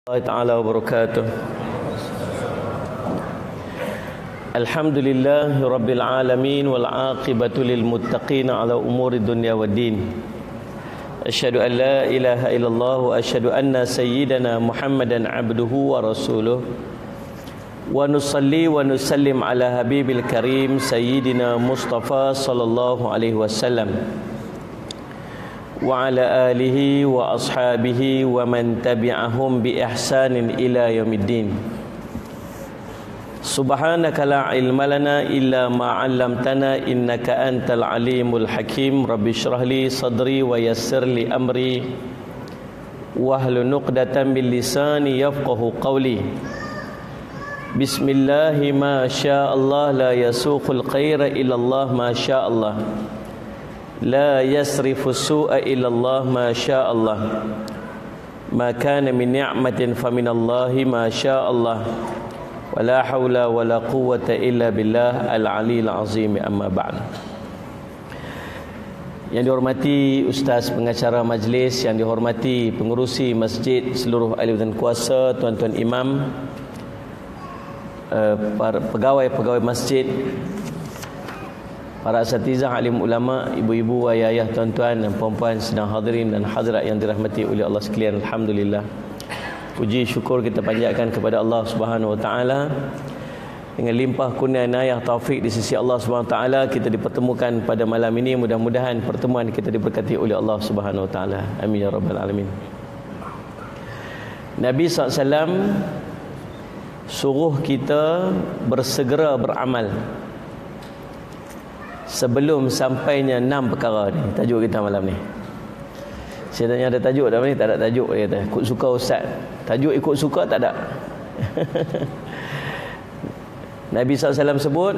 الله تعالى وبركاته. الحمد لله رب العالمين والعاقبة للمتقين على أمور الدنيا والدين. أشهد أن لا إله إلا الله وأشهد أن سيدنا محمدا عبده ورسوله ونصلي ونسلم على حبيب الكريم سيدنا مصطفى صلى الله عليه وسلم وعلى آله وأصحابه ومن تبعهم بإحسان إلى يوم الدين. سبحانك لا علم لنا إلا ما علمتنا إنك أنت العليم الحكيم. رب اشرح لي صدري ويسر لي أمري واحلل عقدة من لساني يفقه قولي. بسم الله ما شاء الله لا يسوق الخير إلا الله ما شاء الله لا يصرف السوء إلا الله ما شاء الله ما كان من نعمة فمن الله ما شاء الله ولا حول ولا قوة إلا بالله العلي العظيم. أما بعد. Yang dihormati Ustaz pengacara majlis, yang dihormati pengurusi masjid, seluruh ahli dan kuasa, tuan-tuan imam, para pegawai-pegawai masjid, para asatizah, alim ulama, ibu-ibu, ayah-ayah, tuan-tuan dan puan-puan sedang hadirin dan hadirat yang dirahmati oleh Allah sekalian. Alhamdulillah. Puji syukur kita panjatkan kepada Allah Subhanahu wa taala. Dengan limpah kurnia inayah taufik di sisi Allah Subhanahu wa taala, kita dipertemukan pada malam ini. Mudah-mudahan pertemuan kita diberkati oleh Allah Subhanahu wa taala. Amin ya rabbal alamin. Nabi SAW suruh kita bersegera beramal sebelum sampainya 6 perkara ni. Tajuk kita malam ni. Saya tanya ada tajuk dah ni? Tak ada tajuk, dia kata. Ikut suka ustaz. Tajuk ikut suka tak ada. Nabi SAW sebut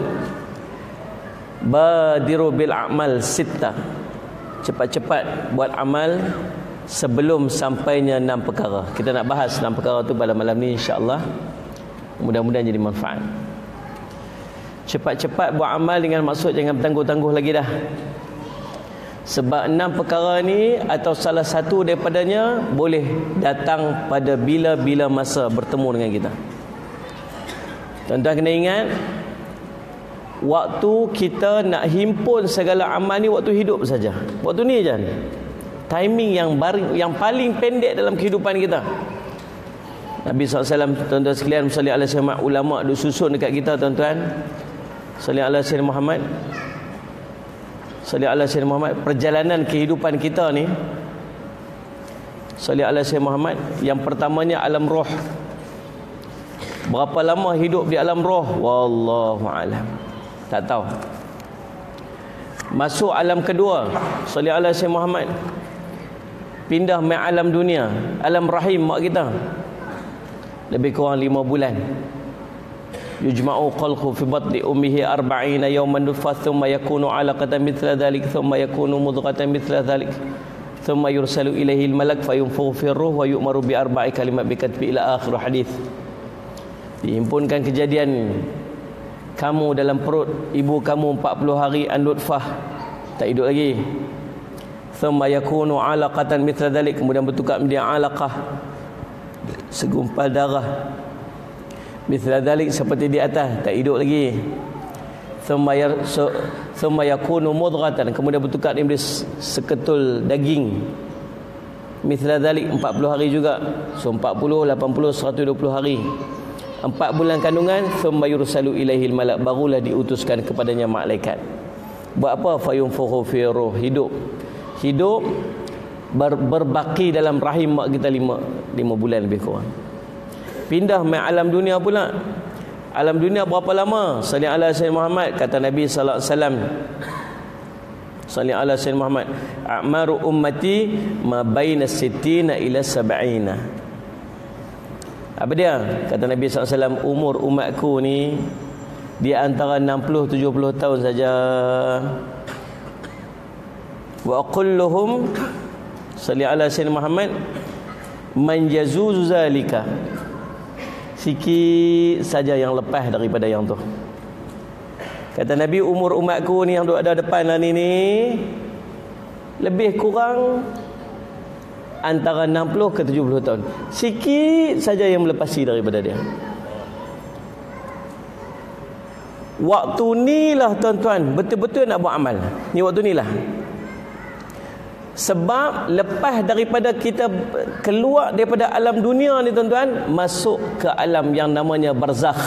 badiru bil a'mal sittah. Cepat-cepat buat amal sebelum sampainya 6 perkara. Kita nak bahas 6 perkara tu pada malam ni insya-Allah. Mudah-mudahan jadi manfaat. Cepat-cepat buat amal dengan maksud jangan bertangguh-tangguh lagi dah. Sebab 6 perkara ni atau salah satu daripadanya boleh datang pada bila-bila masa bertemu dengan kita. Tuan-tuan kena ingat, waktu kita nak himpun segala amal ni waktu hidup saja. Waktu ni je ni. Timing yang paling pendek dalam kehidupan kita. Nabi SAW, tuan-tuan sekalian, salli alaihi wasallam, ulama' susun dekat kita, tuan-tuan. Salli ala Sayyidina Muhammad. Salli ala Sayyidina Muhammad. Perjalanan kehidupan kita ni, salli ala Sayyidina Muhammad. Yang pertamanya alam roh. Berapa lama hidup di alam roh? Wallahu a'lam. Tak tahu. Masuk alam kedua, salli ala Sayyidina Muhammad. Pindah mai alam dunia, alam rahim mak kita. Lebih kurang 5 bulan. Yujma'u qalqu fi batni ummihi 40 yawman nutfah thumma yakunu 'alaqatan mithla dhalik thumma yakunu mudghatan mithla dhalik thumma yursalu ilaihi al-malak fayunfukhu fi ar-ruh wa yu'maru bi 4 kalimat bi katbi ila akhir hadis. Dihimpunkan kejadian kamu dalam perut ibu kamu 40 hari an-nutfah, tak hidup lagi. Thumma yakunu 'alaqatan mithla dhalik, kemudian bertukar menjadi 'alaqah, segumpal darah, mithla dhalik, seperti di atas, tak hidup lagi. Thumma yakunu mudghatan, kemudian bertukar menjadi seketul daging, mithla dhalik, 40 hari juga. So 40, 80, 120 hari, 4 bulan kandungan. Thumma yursalu ilaihil malak, barulah diutuskan kepadanya malaikat. Buat apa? Fayunfukhu fi ruh, hidup berbaki dalam rahim mak kita 5 bulan lebih kurang. Pindah mai alam dunia pula. Alam dunia berapa lama? Salli ala Sayyidina Muhammad. Kata Nabi sallallahu alaihi wasallam, salli ala Sayyidina Muhammad, a'maru ummati ma baina 60 ila 70. Apa dia? Kata Nabi sallallahu alaihi wasallam, umur umatku ni di antara 60-70 tahun saja. Wa kulluhum, salli ala Sayyidina Muhammad, man yazuzu zalika, sikit saja yang lepas daripada yang tu. Kata Nabi, umur umatku ni yang ada depan lah ni lebih kurang antara 60 ke 70 tahun. Sikit saja yang melepasi daripada dia. Waktu ni lah tuan-tuan, betul-betul nak buat amal. Ni waktu ni lah. Sebab lepas daripada kita keluar daripada alam dunia ni tuan-tuan, masuk ke alam yang namanya barzakh.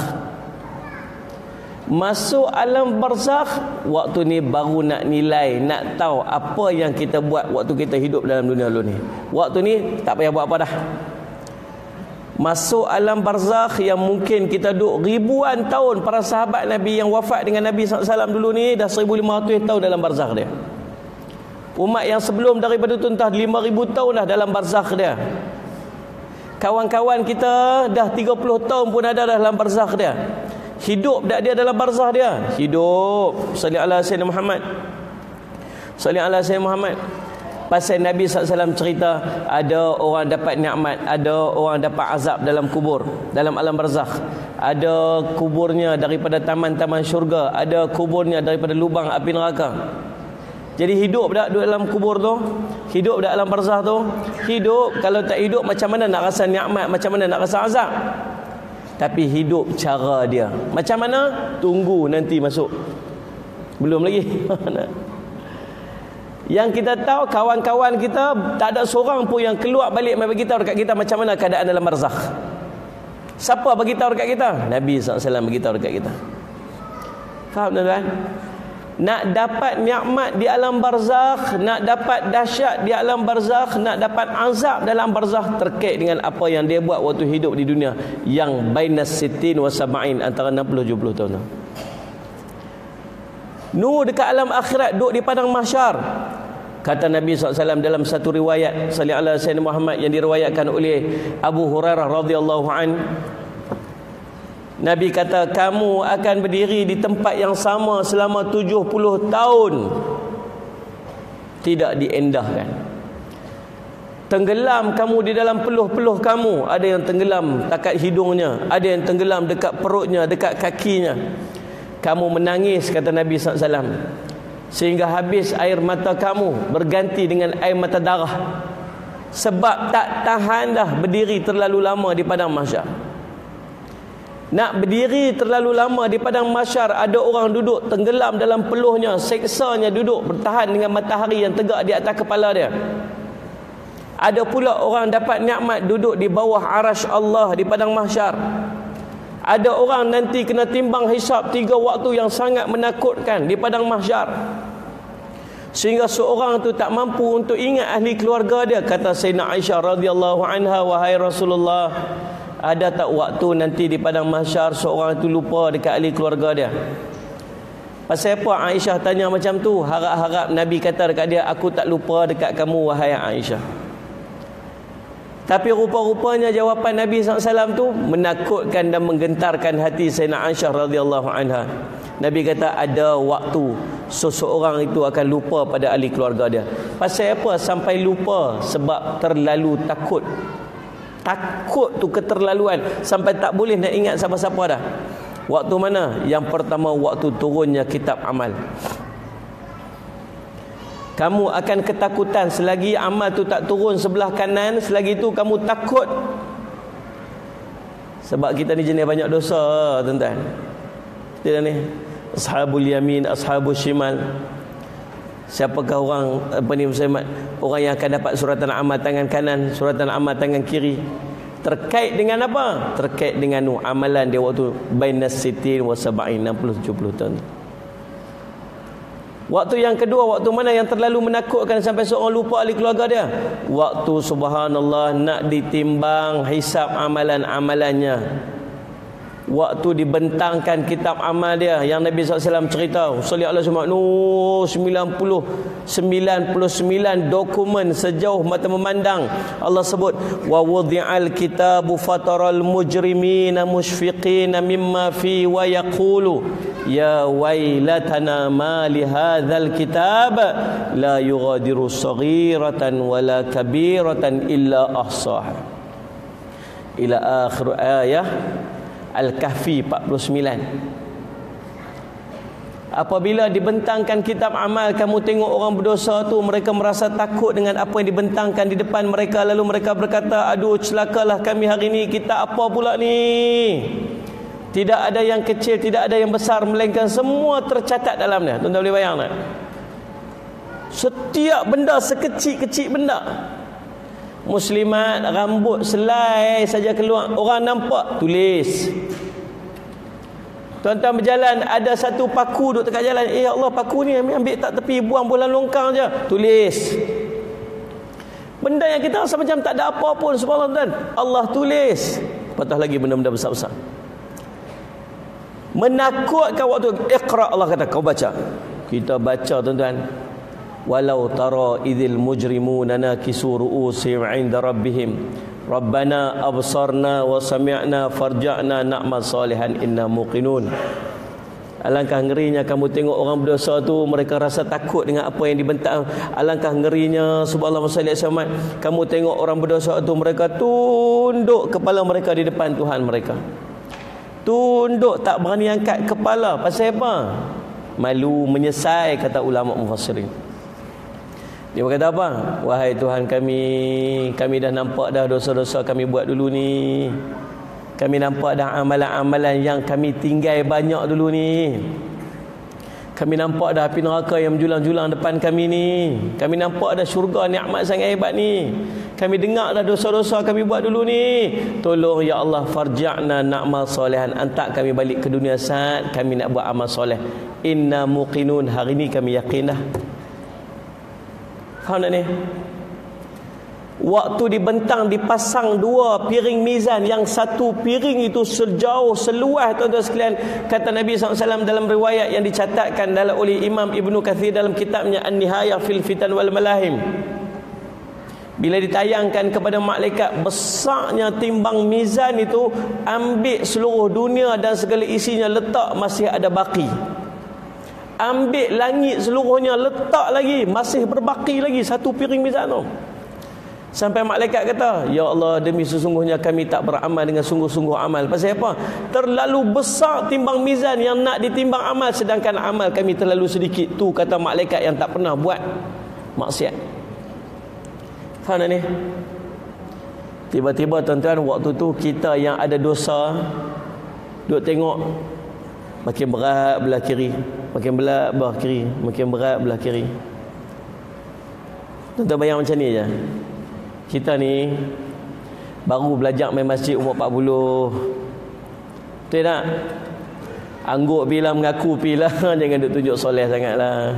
Masuk alam barzakh, waktu ni baru nak nilai, nak tahu apa yang kita buat waktu kita hidup dalam dunia dulu ni. Waktu ni tak payah buat apa dah. Masuk alam barzakh yang mungkin kita duduk ribuan tahun. Para sahabat Nabi yang wafat dengan Nabi SAW dulu ni dah 1500 tahun dalam barzakh dia. Umat yang sebelum daripada tu entah 5000 tahun dah dalam barzakh dia. Kawan-kawan kita dah 30 tahun pun ada dalam barzakh dia. Hidup tak dia dalam barzakh dia? Hidup. Salli ala Sayyidina Muhammad. Salli ala Sayyidina Muhammad. Pasal Nabi SAW cerita, ada orang dapat nikmat, ada orang dapat azab dalam kubur, dalam alam barzakh. Ada kuburnya daripada taman-taman syurga, ada kuburnya daripada lubang api neraka. Jadi hidup tak dalam kubur tu? Hidup tak dalam barzakh tu? Hidup. Kalau tak hidup, macam mana nak rasa nikmat, macam mana nak rasa azab? Tapi hidup cara dia. Macam mana? Tunggu nanti masuk. Belum lagi. Yang kita tahu, kawan-kawan kita tak ada seorang pun yang keluar balik bagi tahu dekat kita macam mana keadaan dalam barzakh. Siapa bagi tahu dekat kita? Nabi SAW bagi tahu dekat kita. Faham tuan-tuan? Nak dapat nikmat di alam barzakh, nak dapat dahsyat di alam barzakh, nak dapat azab dalam barzakh, terkait dengan apa yang dia buat waktu hidup di dunia, yang bainas sittin wa sab'in, antara 60-70 tahun. Dekat alam akhirat, duduk di padang mahsyar. Kata Nabi SAW dalam satu riwayat, salli ala Sayyidina Muhammad, yang diriwayatkan oleh Abu Hurairah radhiyallahu an, Nabi kata, kamu akan berdiri di tempat yang sama selama 70 tahun, tidak diendahkan. Tenggelam kamu di dalam peluh-peluh kamu. Ada yang tenggelam dekat hidungnya, ada yang tenggelam dekat perutnya, dekat kakinya. Kamu menangis, kata Nabi SAW, sehingga habis air mata kamu berganti dengan air mata darah, sebab tak tahan dah berdiri terlalu lama di padang mahsyar. Nak berdiri terlalu lama di padang mahsyar, ada orang duduk tenggelam dalam peluhnya, seksanya duduk bertahan dengan matahari yang tegak di atas kepala dia. Ada pula orang dapat nikmat duduk di bawah arasy Allah di padang mahsyar. Ada orang nanti kena timbang hisab 3 waktu yang sangat menakutkan di padang mahsyar, sehingga seorang tu tak mampu untuk ingat ahli keluarga dia. Kata Sayyidina Aisyah radhiyallahu anha, wahai Rasulullah, ada tak waktu nanti di padang mahsyar seorang itu lupa dekat ahli keluarga dia? Pasal apa Aisyah tanya macam tu? Harap-harap Nabi kata dekat dia, aku tak lupa dekat kamu wahai Aisyah. Tapi rupa-rupanya jawapan Nabi SAW tu menakutkan dan menggentarkan hati Sayyidina Aisyah radhiyallahu anha. Nabi kata ada waktu seseorang itu akan lupa pada ahli keluarga dia. Pasal apa sampai lupa? Sebab terlalu takut. Takut tu keterlaluan sampai tak boleh nak ingat siapa-siapa dah. Waktu mana? Yang pertama, waktu turunnya kitab amal. Kamu akan ketakutan selagi amal tu tak turun sebelah kanan, selagi tu kamu takut. Sebab kita ni jenis banyak dosa, tuan-tuan. Kita ni ashabul yamin, ashabul shimal. Siapakah orang Muslimat? Orang yang akan dapat suratan amal tangan kanan, suratan amal tangan kiri. Terkait dengan apa? Terkait dengan amalan dia waktu bainas sittin wa sab'in, 60-70 tahun. Waktu yang kedua, waktu mana yang terlalu menakutkan sampai seorang lupa ahli keluarga dia? Waktu subhanallah nak ditimbang hisab amalan-amalannya. Waktu dibentangkan kitab amal dia, yang Nabi SAW cerita, sallallahu alaihi wasallam, 99 dokumen sejauh mata memandang. Allah sebut, wa wudi'al kitabu fataral mujrimina mushfiqina mimma fi wa yaqulu ya wailatana ma li hadzal kitab la yughadiru saghiratan wala kabiratan illa ahsaha. Ila akhir ayah Al-Kahfi 49. Apabila dibentangkan kitab amal, kamu tengok orang berdosa tu, mereka merasa takut dengan apa yang dibentangkan di depan mereka. Lalu mereka berkata, aduh celakalah kami hari ini, kita apa pula ni? Tidak ada yang kecil, tidak ada yang besar, melainkan semua tercatat dalamnya. Tuan-tuan boleh bayang tak? Setiap benda, sekecil-kecil benda. Muslimat, rambut selai saja keluar, orang nampak, tulis. Tuan-tuan berjalan, ada satu paku duduk dekat jalan. Ya Allah, paku ni ambil tak tepi, buang bola longkang je. Tulis. Benda yang kita rasa macam tak ada apa pun, subhanallah tuan, Allah tulis. Patah lagi benda-benda besar-besar. Menakutkan waktu Iqra, Allah kata kau baca. Kita baca tuan-tuan. Walau tara idzil mujrimuna nakisu ru'usihim 'inda rabbihim Rabbana absarna wa sami'na farja'na na'mal salihan inna muqinun. Alangkah ngerinya kamu tengok orang berdosa tu, mereka rasa takut dengan apa yang dibentang. Alangkah ngerinya, subhanallah sallallahu alaihi wasallam, kamu tengok orang berdosa tu, mereka tunduk kepala mereka di depan Tuhan mereka. Tunduk, tak berani angkat kepala. Pasal apa? Malu, menyesal, kata ulama mufassirin. Dia berkata apa? Wahai Tuhan kami dah nampak dah dosa-dosa kami buat dulu ni. Kami nampak dah amalan-amalan yang kami tinggal banyak dulu ni. Kami nampak dah api neraka yang menjulang-julang depan kami ni. Kami nampak dah syurga nikmat sangat hebat ni. Kami dengar dah dosa-dosa kami buat dulu ni. Tolong ya Allah, farja'na na'mal salihan. Antak kami balik ke dunia saat kami nak buat amal soleh. Inna muqinun, hari ni kami yakin dah. Faham tak ni? Waktu dibentang, dipasang dua piring mizan, yang satu piring itu sejauh seluas, tuan-tuan sekalian, kata Nabi SAW dalam riwayat yang dicatatkan oleh Imam Ibnu Katsir dalam kitabnya An-Nihayah fil Fitan wal Malahim. Bila ditayangkan kepada malaikat, besarnya timbang mizan itu, ambil seluruh dunia dan segala isinya, letak, masih ada baki. Ambil langit seluruhnya, letak lagi, masih berbaki lagi satu piring mizan tu. Sampai malaikat kata, ya Allah, demi sesungguhnya kami tak beramal dengan sungguh-sungguh amal. Pasal apa? Terlalu besar timbang mizan yang nak ditimbang amal, sedangkan amal kami terlalu sedikit. Tu kata malaikat yang tak pernah buat maksiat. Faham tak ni? Tiba-tiba tuan-tuan, waktu tu kita yang ada dosa duk tengok, makin berat belah kiri, makin berat belah kiri, makin berat belah kiri. Tuan-tuan bayang macam ni je. Kita ni baru belajar main masjid umur 40. Betul tak? Angguk bila mengaku pilah, jangan duk tunjuk soleh sangatlah.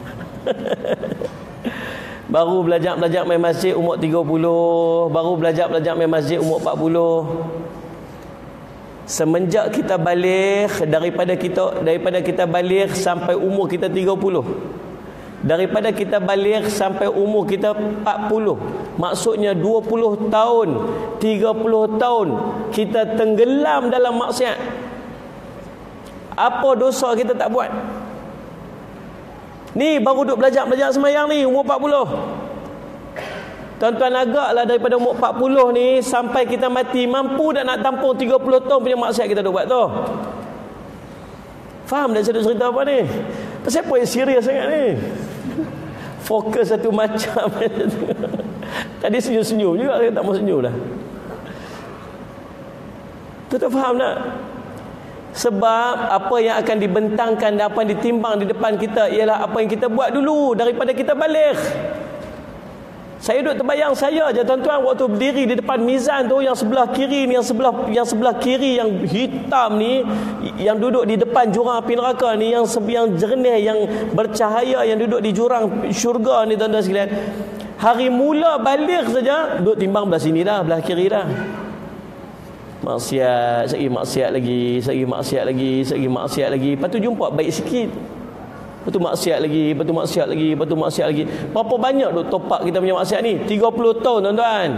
Baru belajar main masjid umur 30, baru belajar main masjid umur 40. Semenjak kita balik, daripada kita balik sampai umur kita 30, daripada kita balik sampai umur kita 40, maksudnya 20 tahun, 30 tahun kita tenggelam dalam maksiat. Apa dosa kita tak buat? Ni baru duk belajar semayang ni umur 40. Tuan-tuan, agaklah daripada umur 40 ni sampai kita mati, mampu dah nak tampung 30 tahun punya maksiat kita dah buat tu. Faham dah cerita apa ni? Pasal apa yang serius sangat ni? Fokus satu macam. Tadi senyum-senyum juga, saya tak mau senyum dah. Tuan-tuan faham tak? Sebab apa yang akan dibentangkan dan apa yang ditimbang di depan kita ialah apa yang kita buat dulu daripada kita balik. Saya duduk terbayang saya je tuan-tuan, waktu berdiri di depan mizan tu, yang sebelah kiri ni, yang sebelah kiri yang hitam ni, yang duduk di depan jurang api neraka ni, yang jernih, yang bercahaya, yang duduk di jurang syurga ni, tuan-tuan sekalian. Hari mula balik saja duduk timbang belah sini dah, belah kiri dah. Maksiat, maksiat lagi. Lepas tu jumpa baik sikit. Lepas tu maksiat lagi. Berapa banyak duk topak kita punya maksiat ni? 30 tahun tuan-tuan.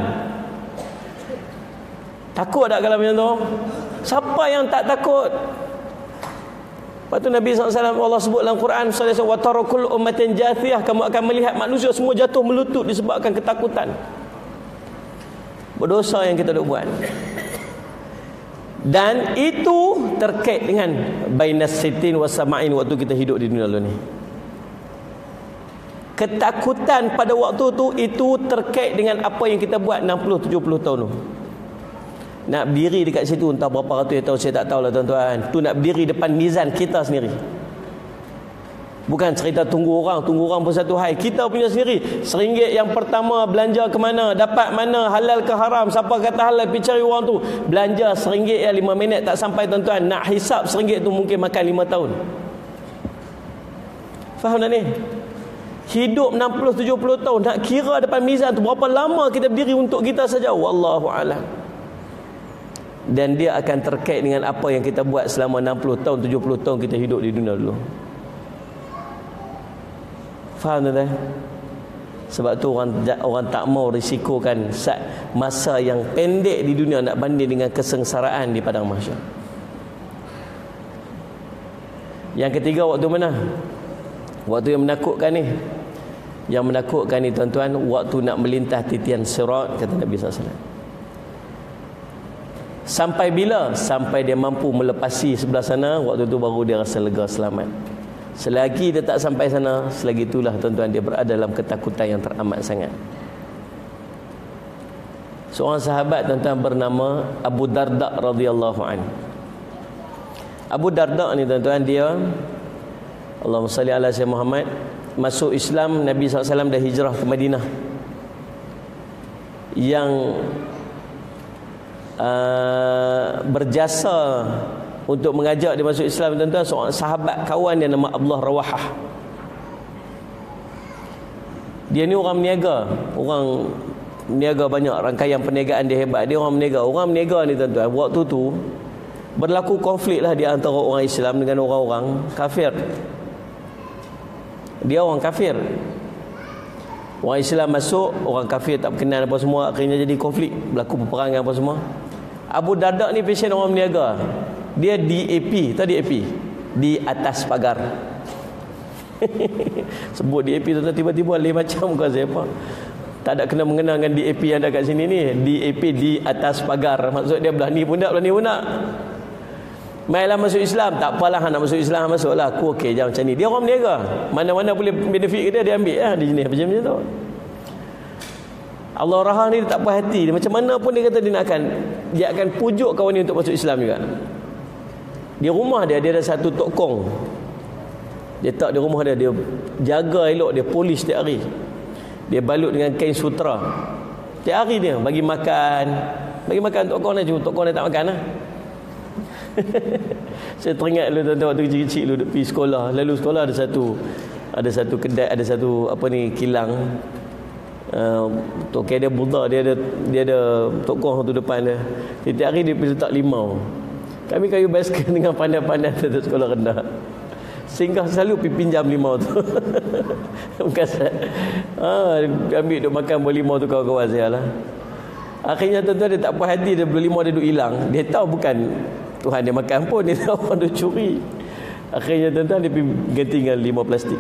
Takut tak kalau macam tu? Siapa yang tak takut? Lepas tu Nabi SAW, Allah sebut dalam Quran, wa tarakul ummatin jathiyah, kamu akan melihat manusia semua jatuh melutut disebabkan ketakutan. Berdosa yang kita duk buat. Dan itu terkait dengan bainas sitin wasama'in, waktu kita hidup di dunia ni. Ketakutan pada waktu tu itu terkait dengan apa yang kita buat 60-70 tahun tu. Nak berdiri dekat situ entah berapa ratus tahun, saya tak tahulah tuan-tuan. Tu nak berdiri depan mizan kita sendiri. Bukan cerita tunggu orang pun satu hal. Kita punya sendiri. RM1 yang pertama belanja ke mana, dapat mana, halal ke haram, siapa kata halal, pergi cari orang tu. Belanja RM1 yang 5 minit tak sampai tuan-tuan. Nak hisap RM1 tu mungkin makan 5 tahun. Faham tak ni? Hidup 60-70 tahun, nak kira depan mizan tu berapa lama kita berdiri untuk kita saja. Wallahu a'lam. Dan dia akan terkait dengan apa yang kita buat selama 60 tahun, 70 tahun kita hidup di dunia dulu. Faham tak? Sebab tu orang tak mau risikokan masa yang pendek di dunia nak banding dengan kesengsaraan di padang mahsyar. Yang ketiga, waktu mana? Waktu yang menakutkan ni. Yang menakutkan ni tuan-tuan, waktu nak melintas titian sirat, kata Nabi SAW. Sampai bila? Sampai dia mampu melepasi sebelah sana, waktu tu baru dia rasa lega, selamat. Selagi dia tak sampai sana, selagi itulah tuan-tuan dia berada dalam ketakutan yang teramat sangat. Seorang sahabat tuan-tuan bernama Abu Darda radhiyallahu anhu. Abu Darda ni tuan-tuan, dia Allahumma salli ala sayyidina Muhammad, masuk Islam, Nabi SAW dah hijrah ke Madinah. Yang berjasa untuk mengajak dia masuk Islam tuan-tuan, seorang sahabat kawan dia nama Abdullah Rawahah. Dia ni orang meniaga, banyak, rangkaian perniagaan dia hebat. Dia orang meniaga ni tuan-tuan, waktu tu berlaku konflik lah di antara orang Islam dengan orang-orang kafir. Dia orang kafir, orang Islam masuk, orang kafir tak berkenan apa semua, akhirnya jadi konflik, berlaku peperangan apa semua. Abu Darda ni pasien orang meniaga. Dia DAP, tahu DAP? Di atas pagar. Sebut DAP tu tiba-tiba lain macam bukan siapa. Tak ada kena mengenal dengan DAP yang ada kat sini ni. DAP di atas pagar. Maksud dia belah ni pun tak. Mainlah masuk Islam. Tak apalah nak masuk Islam, masuklah. Aku okey je macam ni. Dia orang meniaga. Mana-mana boleh benefit ke dia ambil lah di sini. Macam tu. Allah Rahman ni tak puas hati. Dia macam mana pun dia kata dia akan pujuk kawan ni untuk masuk Islam juga. Di rumah dia ada satu tokong. Dia tak di rumah dia jaga elok, dia polis setiap hari. Dia balut dengan kain sutera. Setiap hari dia bagi makan tokong dia, cuma tokong dia tak makan lah. Saya teringat dulu tuan-tuan, waktu kecil-kecil dulu pergi sekolah. Lalu sekolah ada satu kedai, ada satu kilang. Tokong dia budak, dia ada tokong tu depan dia. Setiap hari dia pergi letak limau. Kami kayu basikal dengan pandai-pandai tu sekolah rendah. Singgah selalu pergi pinjam limau tu. Bukan ambil duk makan buah limau tu kawan-kawan saya lah. Akhirnya tuan-tuan dia tak puas hati, dia beli limau dia duk hilang. Dia tahu bukan Tuhan dia makan pun, dia tahu orang duk curi. Akhirnya tuan-tuan dia pergi ganti dengan limau plastik.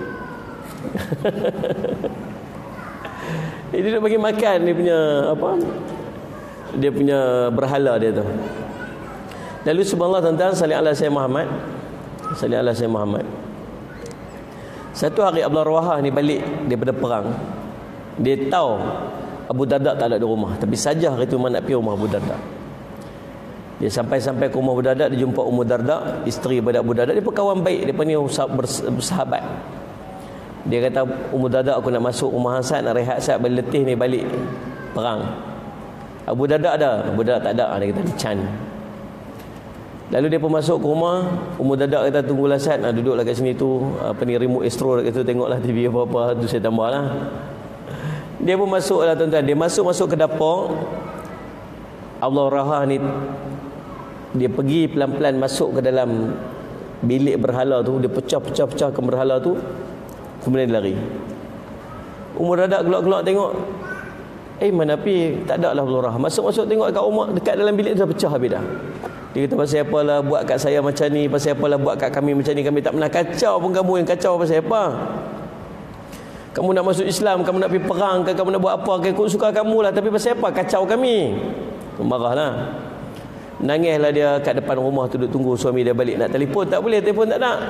Dia duk bagi makan dia punya dia punya berhala dia tu. Lalu subhanallah tuan-tuan, salli ala sayyidina Muhammad. Satu hari Abdullah Rawahah ni balik daripada perang. Dia tahu Abu Darda tak ada di rumah, tapi saja hari tu memang nak pergi rumah Abu Darda. Dia sampai ke rumah Abu Darda, dia jumpa Ummu Darda, isteri pada Abu Darda. Dia pun kawan baik, dia pun ni bersahabat. Dia kata, Ummu Darda, aku nak masuk rumah Hasan, nak rehat sat, letih ni balik perang. Abu Darda ada? Abu Darda tak ada. Dia kata, Can. Lalu dia pun masuk ke rumah. Ummu Darda kata, tunggulah Sat, duduklah kat sini tu, remote Astro kat situ, tengoklah TV apa-apa tu, saya tambah lah. Dia pun masuk lah tuan-tuan. Dia masuk ke dapur. Allah Rahah ni, dia pergi pelan-pelan masuk ke dalam bilik berhala tu. Dia pecah ke berhala tu, kemudian dia lari. Ummu Darda gelak-gelak tengok, mana pi, tak ada lah Allah Rahah. Masuk tengok kat rumah, dekat dalam bilik tu dah pecah habis dah. Dia kata, pasal apalah buat kat saya macam ni, pasal apalah buat kat kami macam ni, kami tak pernah kacau pun. Kamu yang kacau pasal apa? Kamu nak masuk Islam, kamu nak pergi perang ke, kamu nak buat apa ke, aku suka kamu lah, tapi pasal apa kacau kami? Marahlah. Nangislah dia kat depan rumah tu, duduk tunggu suami dia balik. Nak telefon tak boleh, telefon tak nak.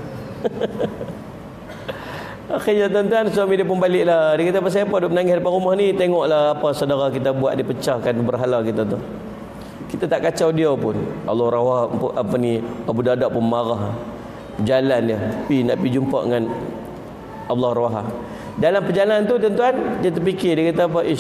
Akhirnya tuan-tuan, suami dia pun balik lah. Dia kata, pasal apa duduk menangis depan rumah ni? Tengoklah apa saudara kita buat, dia pecahkan berhala kita tu. Kita tak kacau dia pun. Allah rawah apa ni, Abu Darda pun marah. Jalan dia nak pergi jumpa dengan Allah rawah. Dalam perjalanan tu tuan-tuan, dia terfikir, dia kata apa,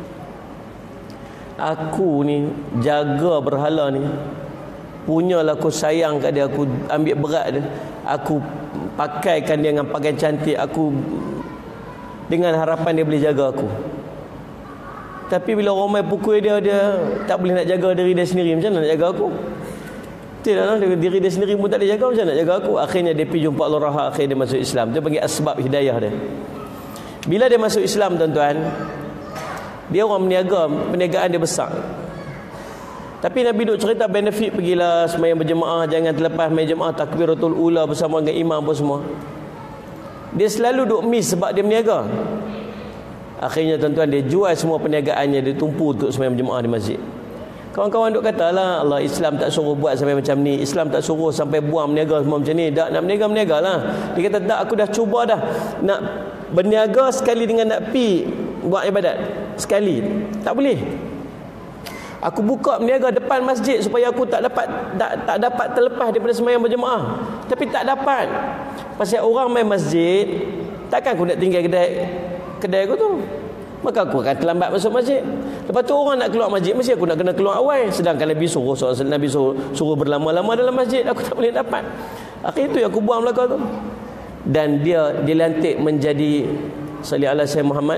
aku ni jaga berhala ni, punyalah aku sayang kat dia, aku ambil berat dia, aku pakaikan dia dengan pakaian cantik, aku dengan harapan dia boleh jaga aku. Tapi bila orang main pukul dia, dia tak boleh nak jaga diri dia sendiri. Macam mana nak jaga aku? Tidaklah, diri dia sendiri pun tak boleh jaga, macam mana nak jaga aku? Akhirnya dia pergi jumpa Allah Rahman, akhirnya dia masuk Islam. Dia panggil asbab hidayah dia. Bila dia masuk Islam tuan-tuan, dia orang meniaga, perniagaan dia besar. Tapi Nabi duk cerita benefit, pergilah sembahyang berjemaah, jangan terlepas sembahyang jemaah, takbiratul ula bersama dengan imam apa semua. Dia selalu duk miss sebab dia meniaga. Akhirnya tuan-tuan, dia jual semua perniagaannya, dia tumpu untuk sembahyang berjemaah di masjid. Kawan-kawan duk kata lah, Allah, Islam tak suruh buat sampai macam ni, Islam tak suruh sampai buang berniaga semua macam ni. Tak nak berniaga lah. Dia kata tak, aku dah cuba dah nak berniaga sekali dengan nak pi buat ibadat sekali, tak boleh. Aku buka berniaga depan masjid supaya aku tak dapat terlepas daripada sembahyang berjemaah, tapi tak dapat. Pasal orang main masjid, takkan aku nak tinggal kedai aku tu, maka aku akan terlambat masuk masjid. Lepas tu orang nak keluar masjid, mesti aku nak kena keluar awal. Sedangkan Nabi suruh berlama-lama dalam masjid, aku tak boleh dapat. Akhirnya tu yang aku buang belakang tu. Dan dia dilantik menjadi salli ala Sayyidina Muhammad,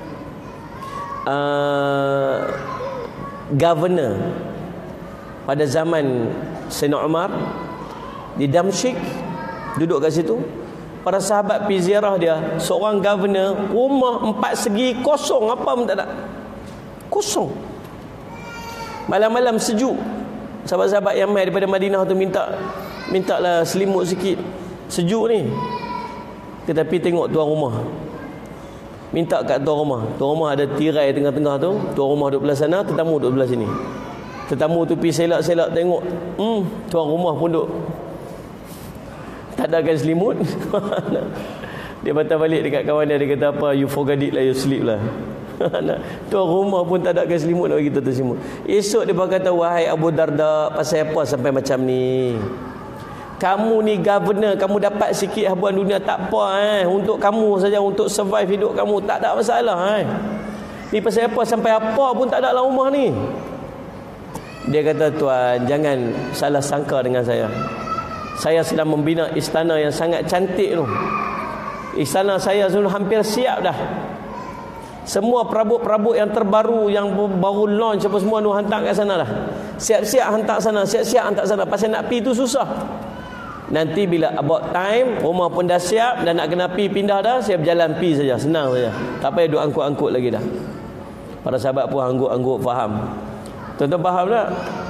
governor pada zaman Sayyidina Umar di Damsyik, duduk kat situ. Para sahabat pergi ziarah dia, seorang governor, rumah 4 segi kosong, apa pun tak ada, kosong. Malam-malam sejuk, sahabat-sahabat yang mai daripada Madinah tu mintalah selimut sikit, sejuk ni. Tetapi tengok tuan rumah, minta kat tuan rumah ada tirai tengah-tengah tu, tuan rumah duduk belah sana, tetamu duduk belah sini. Tetamu tu pergi selak-selak tengok, tuan rumah pun duduk tak ada kan selimut. Dia patah balik dekat kawan dia, dia kata apa, you forget it lah, you sleep lah. Tuan rumah pun tak ada kan selimut, nak bagi kita selimut. Esok dia kata, wahai Abu Darda, pasal apa sampai macam ni? Kamu ni governor, kamu dapat sikit habuan dunia tak apa, untuk kamu saja, untuk survive hidup kamu, tak ada masalah. Ni pasal apa sampai apa pun tak ada dalam rumah ni? Dia kata, tuan, jangan salah sangka dengan saya. Saya sedang membina istana yang sangat cantik tu. Istana saya sudah hampir siap dah. Semua perabot-perabot yang terbaru, yang baru launch apa semua tu hantar kat sana dah. Siap-siap hantar sana, siap-siap hantar sana. Pasal nak pi tu susah. Nanti bila about time, rumah pun dah siap dan nak kena pi pindah dah, saya berjalan pi saja, senang saja. Tak payah duk angkut-angkut lagi dah. Para sahabat pun angguk-angguk faham. Tuan-tuan faham tak?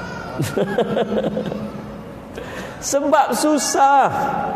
Sebab susah.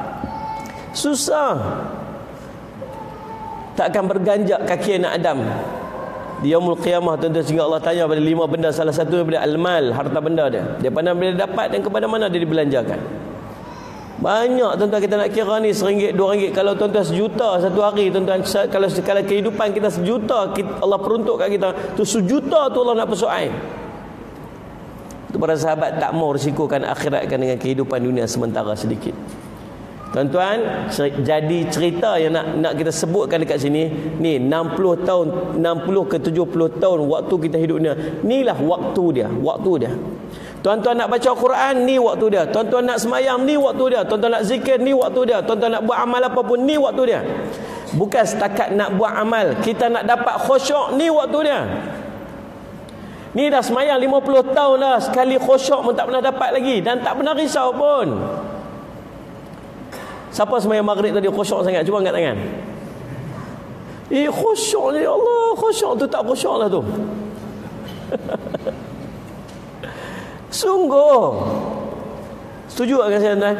Takkan berganjak kaki anak Adam di yaumul qiyamah tuan-tuan, sehingga Allah tanya pada 5 benda, salah satu daripada al-mal, harta benda dia. Dia pandang bila dapat dan kepada mana dia dibelanjakan. Banyak tuan-tuan, kita nak kira ni RM1, RM2. Kalau tuan-tuan sejuta satu hari tuan-tuan, kalau kehidupan kita sejuta, Allah peruntuk kat kita, tu sejuta tu Allah nak persoal. Itu para sahabat tak mau risikokan akhiratkan dengan kehidupan dunia sementara sedikit. Tuan-tuan, jadi cerita yang nak kita sebutkan dekat sini ni 60 tahun, 60 ke 70 tahun waktu kita hidup dunia. Inilah waktu dia. Tuan-tuan nak baca Quran, ni waktu dia. Tuan-tuan nak semayang, ni waktu dia. Tuan-tuan nak zikir, ni waktu dia. Tuan-tuan nak buat amal apa pun, ni waktu dia. Bukan setakat nak buat amal, kita nak dapat khusyuk, ni waktu dia. Ni dah semayang 50 tahun dah, sekali khusyuk pun tak pernah dapat lagi, dan tak pernah risau pun. Siapa semayang maghrib tadi khusyuk sangat? Cuba angkat tangan. Khusyuk ni, Allah, khusyuk tu tak khusyuk lah tu. Sungguh. Setuju tak dengan saya tuan?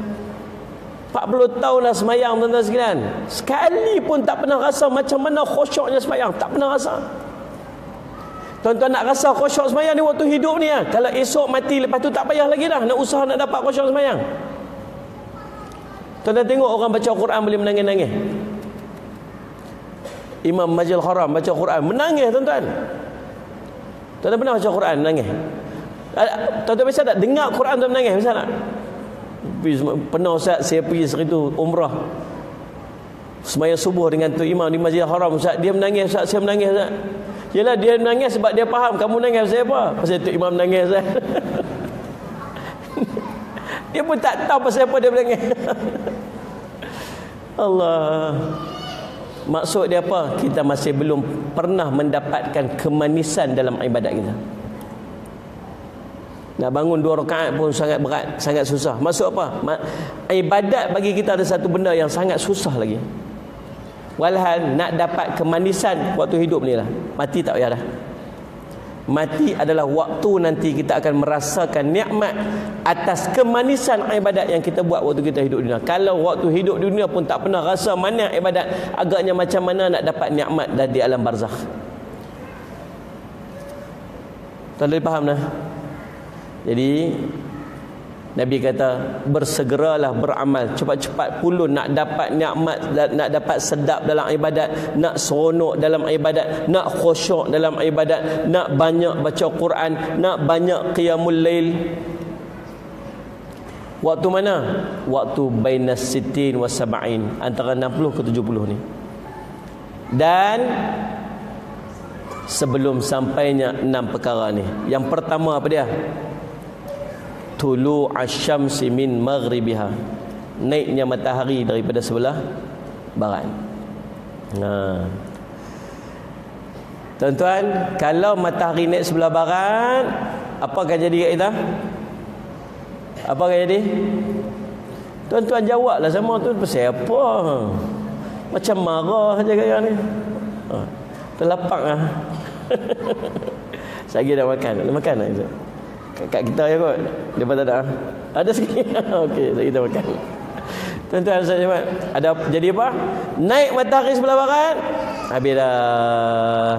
40 tahun dah semayang tuan-tuan sekalian, sekali pun tak pernah rasa macam mana khusyuknya semayang. Tak pernah rasa. Tuan-tuan nak rasa khusyuk sembahyang ni waktu hidup ni lah. Kalau esok mati lepas tu tak payah lagi dah nak usaha nak dapat khusyuk sembahyang. Tuan-tuan tengok orang baca Quran boleh menangis-nangis. Imam Masjidil Haram baca Quran menangis tuan-tuan. Tuan-tuan pernah baca Quran menangis? Tuan-tuan biasa tak dengar Quran tuan menangis biasa tak? Pernah Ustaz saya pergi seritu umrah. Sembahyang subuh dengan tu imam di Masjidil Haram, Ustaz dia menangis, Ustaz saya menangis, Ustaz. Yalah dia menangis sebab dia faham kamu menangis pasal apa? Pasal tu imam menangis, Ustaz. Dia pun tak tahu pasal apa dia menangis. Allah. Maksud dia apa? Kita masih belum pernah mendapatkan kemanisan dalam ibadat kita. Nak bangun 2 rakaat pun sangat berat, sangat susah. Maksud apa? Ibadat bagi kita ada satu benda yang sangat susah lagi. Walhal nak dapat kemanisan waktu hidup ni lah. Mati tak payah dah. Mati adalah waktu nanti kita akan merasakan nikmat atas kemanisan ibadat yang kita buat waktu kita hidup di dunia. Kalau waktu hidup di dunia pun tak pernah rasa manis ibadat, agaknya macam mana nak dapat nikmat di alam barzakh? Tuan-tuan faham dah? Jadi Nabi kata bersegeralah beramal, cepat-cepat pulun nak dapat nikmat, nak dapat sedap dalam ibadat, nak seronok dalam ibadat, nak khusyuk dalam ibadat, nak banyak baca Quran, nak banyak qiyamul lail. Waktu mana? Waktu bainas sittin wa sab'in, antara 60 ke 70 ni. Dan sebelum sampainya 6 perkara ni. Yang pertama apa dia? Tulu asyamsi min maghribiha, naiknya matahari daripada sebelah barat. Tuan-tuan, kalau matahari naik sebelah barat, apa akan jadi kat kita? Apa akan jadi? Tuan-tuan jawablah sama tu, pasal apa? Macam marah saja gaya ni. Terlapak lah. Saya nak makan. Nak makan tak itu? Kat kita je kot. Dia pun tak ada. Ada sikit. Okey, kita makan. Tuan-tuan saya jawab. Ada jadi apa? Naik matahari sebelah barat. Habis dah.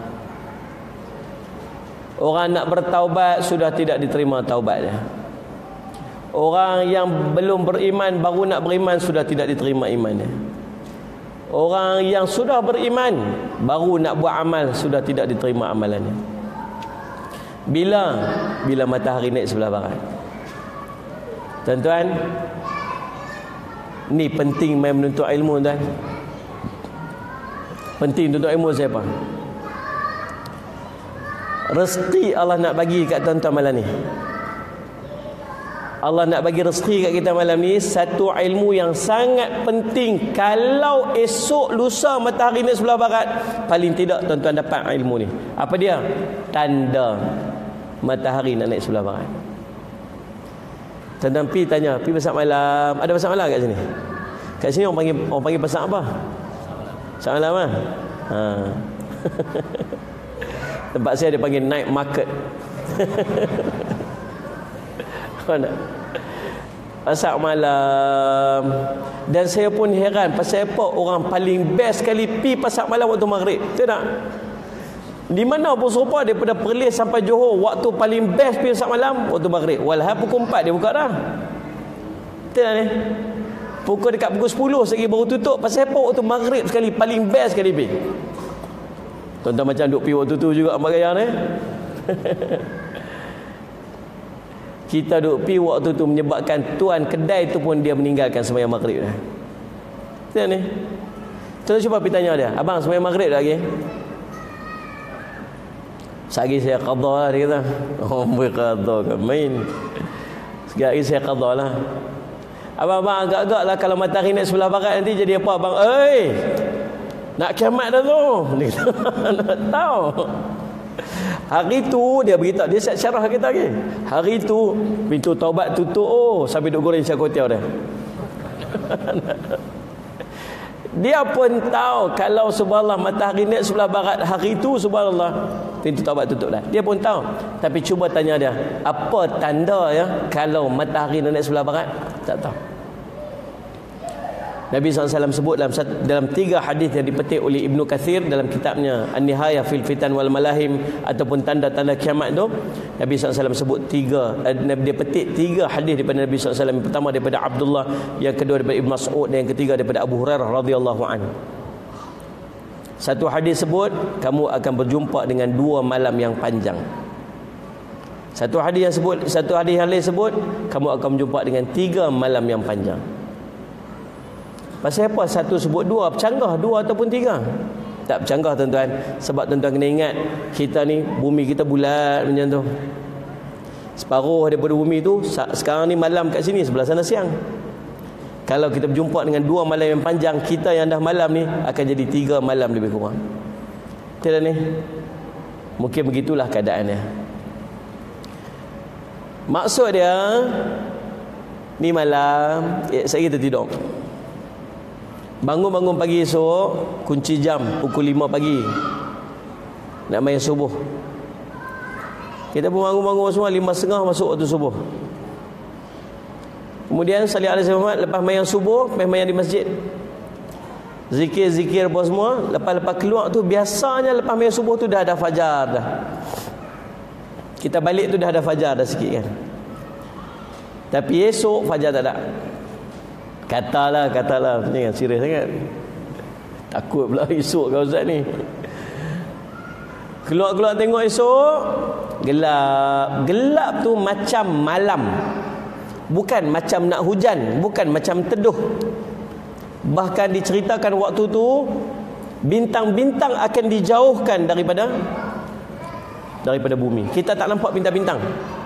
Orang nak bertaubat sudah tidak diterima taubat dia. Orang yang belum beriman baru nak beriman sudah tidak diterima iman dia. Orang yang sudah beriman baru nak buat amal sudah tidak diterima amalannya. Bila matahari naik sebelah barat. Tuan-tuan, ni penting main menuntut ilmu tuan. Penting tuntut ilmu siapa? Rezeki Allah nak bagi kat tuan-tuan malam ni. Allah nak bagi rezeki kat kita malam ni satu ilmu yang sangat penting. Kalau esok lusa matahari naik sebelah barat, paling tidak tuan-tuan dapat ilmu ni. Apa dia? Tanda matahari nak naik sebelah barat. Tuan-tuan pergi tanya, pergi pasar malam. Ada pasar malam kat sini? Kat sini orang panggil pasar apa? Pasar malam ah. Tempat saya dia panggil night market. Pasar malam. Dan saya pun heran pasal apa orang paling best sekali pi pasar malam waktu maghrib. Betul tak? Di mana pun serupa daripada Perlis sampai Johor, waktu paling best pi pasar malam waktu maghrib. Walhal pukul 4 dia buka dah. Betul tak ni? Pukul dekat pukul 10 segi baru tutup. Pasal apa waktu maghrib sekali paling best sekali pi. Tuan-tuan macam duk pi waktu tu juga amat gaya ni. Kita duk pi waktu tu menyebabkan tuan kedai tu pun dia meninggalkan sembahyang maghrib dah. Betul ni? Tuan cuba pergi tanya dia, abang sembahyang maghrib dah lagi? Sekali saya qadha lah dia kata. Oh, qadha kan main. Sekali saya qadha lah. Abang-abang agak-agak lah kalau matahari naik sebelah barat nanti jadi apa abang? Nak kiamat dah tu. Dia kata, nak tahu. Hari tu dia beritahu, dia syarah kita lagi. Hari tu pintu taubat tutup. Oh, sampai duk goreng char kway teow dah. Dia pun tahu kalau subhanallah matahari naik sebelah barat hari tu subhanallah pintu taubat tutup dah. Dia pun tahu. Tapi cuba tanya dia, apa tanda ya kalau matahari naik sebelah barat? Tak tahu. Nabi SAW sebut dalam 3 hadis yang dipetik oleh Ibnu Katsir dalam kitabnya An-Nihayah fil Fitan wal Malahim ataupun tanda-tanda kiamat tu. Nabi SAW sebut 3, dia petik 3 hadis daripada Nabi SAW. Yang pertama daripada Abdullah, yang kedua daripada Ibnu Mas'ud, dan yang ketiga daripada Abu Hurairah radhiyallahu anhu. Satu hadis sebut kamu akan berjumpa dengan 2 malam yang panjang. Satu hadis yang lain sebut kamu akan berjumpa dengan 3 malam yang panjang. Pasal apa satu sebut 2? Bercanggah 2 ataupun 3? Tak bercanggah tuan-tuan. Sebab tuan-tuan kena ingat, kita ni bumi kita bulat macam tu. Separuh daripada bumi tu sekarang ni malam kat sini, sebelah sana siang. Kalau kita berjumpa dengan 2 malam yang panjang, kita yang dah malam ni akan jadi 3 malam lebih kurang. Betul ni? Mungkin begitulah keadaannya. Maksud dia, ni malam saya kita tidur. Bangun-bangun pagi esok, kunci jam pukul 5 pagi. Nak main subuh. Kita pun bangun-bangun semua 5.30 masuk waktu subuh. Kemudian salih alaihi Muhammad, lepas main subuh, main di masjid. Zikir-zikir apa semua, lepas keluar tu biasanya lepas main subuh tu dah ada fajar dah. Kita balik tu dah ada fajar dah sikit kan. Tapi esok fajar tak ada. Katalah ni kan serius sangat. Takut pula esok kau Ustaz ni. Keluar tengok esok gelap tu macam malam. Bukan macam nak hujan, bukan macam teduh. Bahkan diceritakan waktu tu bintang-bintang akan dijauhkan daripada bumi. Kita tak nampak bintang-bintang.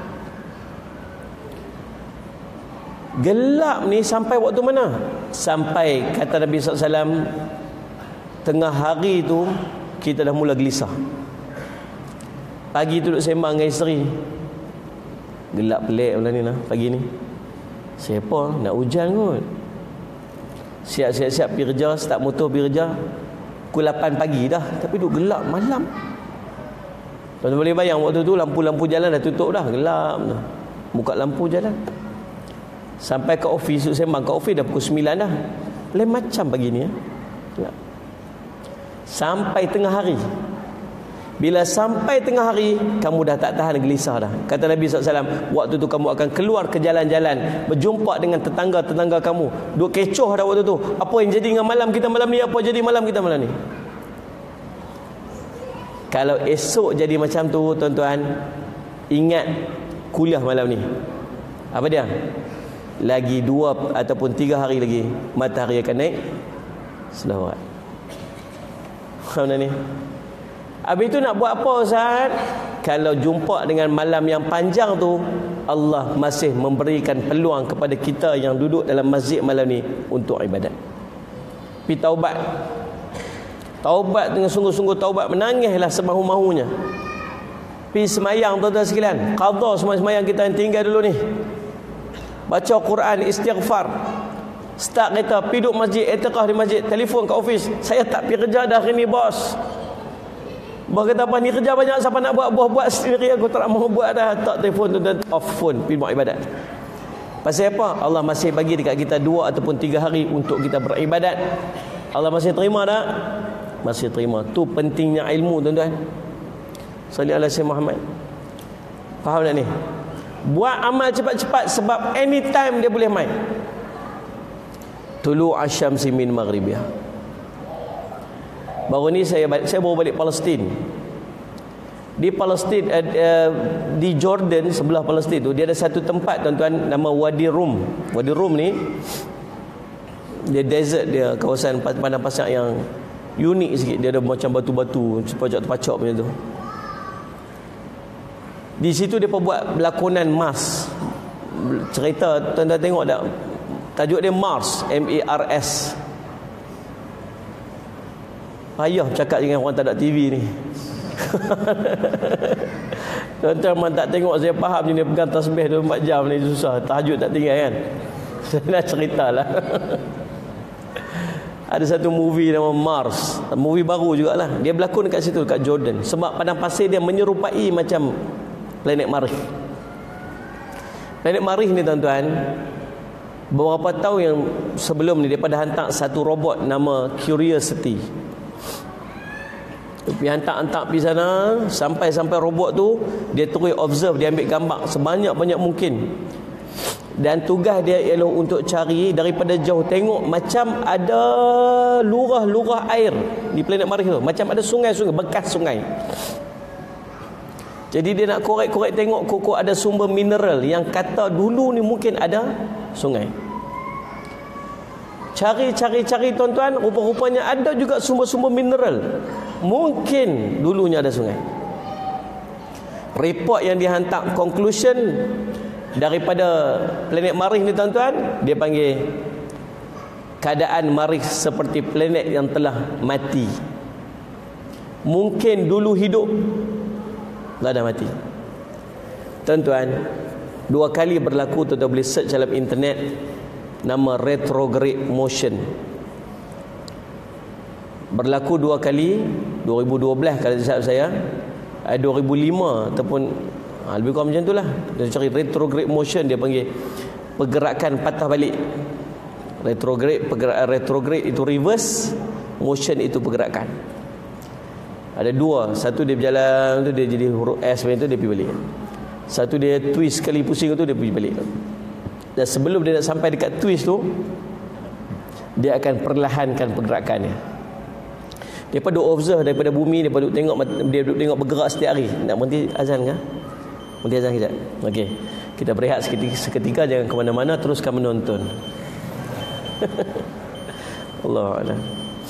Gelap ni sampai waktu mana? Sampai kata Nabi SAW, tengah hari tu kita dah mula gelisah. Pagi tu duduk sembang dengan isteri, gelap pelik malam ni lah pagi ni. Siapa nak hujan kot. Siap-siap pergi kerja, start motor pergi kerja pukul 8 pagi dah, tapi duduk gelap malam. Tuan-tuan boleh bayang waktu tu lampu-lampu jalan dah tutup dah, gelap dah. Buka lampu jalan. Sampai ke ofis, sembang ke ofis dah pukul 9 dah. Lain macam pagi ni ya. Sampai tengah hari. Bila sampai tengah hari, kamu dah tak tahan gelisah dah. Kata Nabi SAW, waktu tu kamu akan keluar ke jalan-jalan, berjumpa dengan tetangga-tetangga kamu. Duk kecoh dah waktu tu. Apa yang jadi dengan malam kita malam ni? Apa jadi malam kita malam ni? Kalau esok jadi macam tu, tuan-tuan, ingat kuliah malam ni. Apa dia? Lagi 2 ataupun 3 hari lagi matahari akan naik selawat. Mana ni? Habis itu nak buat apa Ustaz? Kalau jumpa dengan malam yang panjang tu, Allah masih memberikan peluang kepada kita yang duduk dalam masjid malam ni untuk ibadat. Pergi taubat. Taubat dengan sungguh-sungguh taubat, menangislah semahu-mahunya. Pergi semayang tuan-tuan sekalian. Qadha semua semayang kita yang tinggal dulu ni. Baca Quran, istighfar. Start kereta, pergi duduk masjid, i'tikaf di masjid, telefon ke office. Saya tak pergi kerja dah hari ni bos. Bos kata apa ni kerja banyak, siapa nak buat sendiri, aku tak mau buat dah. Tak telefon tu, off phone, pergi buat ibadat. Pasal apa? Allah masih bagi dekat kita 2 ataupun 3 hari untuk kita beribadat. Allah masih terima tak? Masih terima. Tu pentingnya ilmu tuan-tuan. Salli ala Sayyidina Muhammad. Faham tak ni? Buat amal cepat-cepat sebab anytime dia boleh main. Tulu asyamsi min maghribiyah. Baru ni saya baru balik Palestin. Di Palestin, di Jordan sebelah Palestin tu, dia ada satu tempat tuan-tuan nama Wadi Rum. Wadi Rum ni dia desert, dia kawasan padang pasir yang unik sikit. Dia ada macam batu-batu, terpacak-terpacak macam tu. Di situ dia buat berlakonan Mars. Cerita tuan-tuan tengok tak? Tajuk dia Mars, M-A-R-S. Payah bercakap dengan orang tak ada TV ni. Tuan-tuan memang tak tengok, saya faham ni, dia pegang tasbih 24 jam ni susah. Tahajud tak tinggal kan. Saya nak ceritalah. Ada satu movie nama Mars, movie baru jugalah. Dia berlakon dekat situ, dekat Jordan. Sebab padang pasir dia menyerupai macam planet Marikh. Planet Marikh ni tuan-tuan, beberapa tahun yang sebelum ni daripada hantar satu robot nama Curiosity. Dia hantar pergi sana, sampai robot tu dia terus observe, dia ambil gambar sebanyak-banyak mungkin. Dan tugas dia ialah untuk cari daripada jauh, tengok macam ada lurah-lurah air di planet Marikh tu, macam ada sungai-sungai, bekas sungai. Jadi dia nak korek-korek tengok kok ada sumber mineral yang kata dulu ni mungkin ada sungai. Cari tuan-tuan, rupa-rupanya ada juga sumber-sumber mineral. Mungkin dulunya ada sungai. Report yang dihantar, conclusion daripada planet Marikh ni tuan-tuan, dia panggil keadaan Marikh seperti planet yang telah mati. Mungkin dulu hidup, dah mati. Tuan-tuan, 2 kali berlaku, tuan-tuan boleh search dalam internet, nama retrograde motion. Berlaku 2 kali, 2012 kalau tak saya, 2005 ataupun lebih kurang macam itulah. Dia cari retrograde motion, dia panggil pergerakan patah balik. Retrograde itu reverse, motion itu pergerakan. Ada 2, satu dia berjalan tu dia jadi huruf S macam tu, dia pergi balik. Satu dia twist sekali pusing tu, dia pergi balik. Dan sebelum dia nak sampai dekat twist tu, dia akan perlahankan pergerakannya. Daripada observe daripada bumi, daripada dia duduk tengok bergerak setiap hari. Nak berhenti azan ke? Berhenti azan kejap. Okey. Kita berehat seketika, jangan ke mana-mana, teruskan menonton. Allahu a'lam.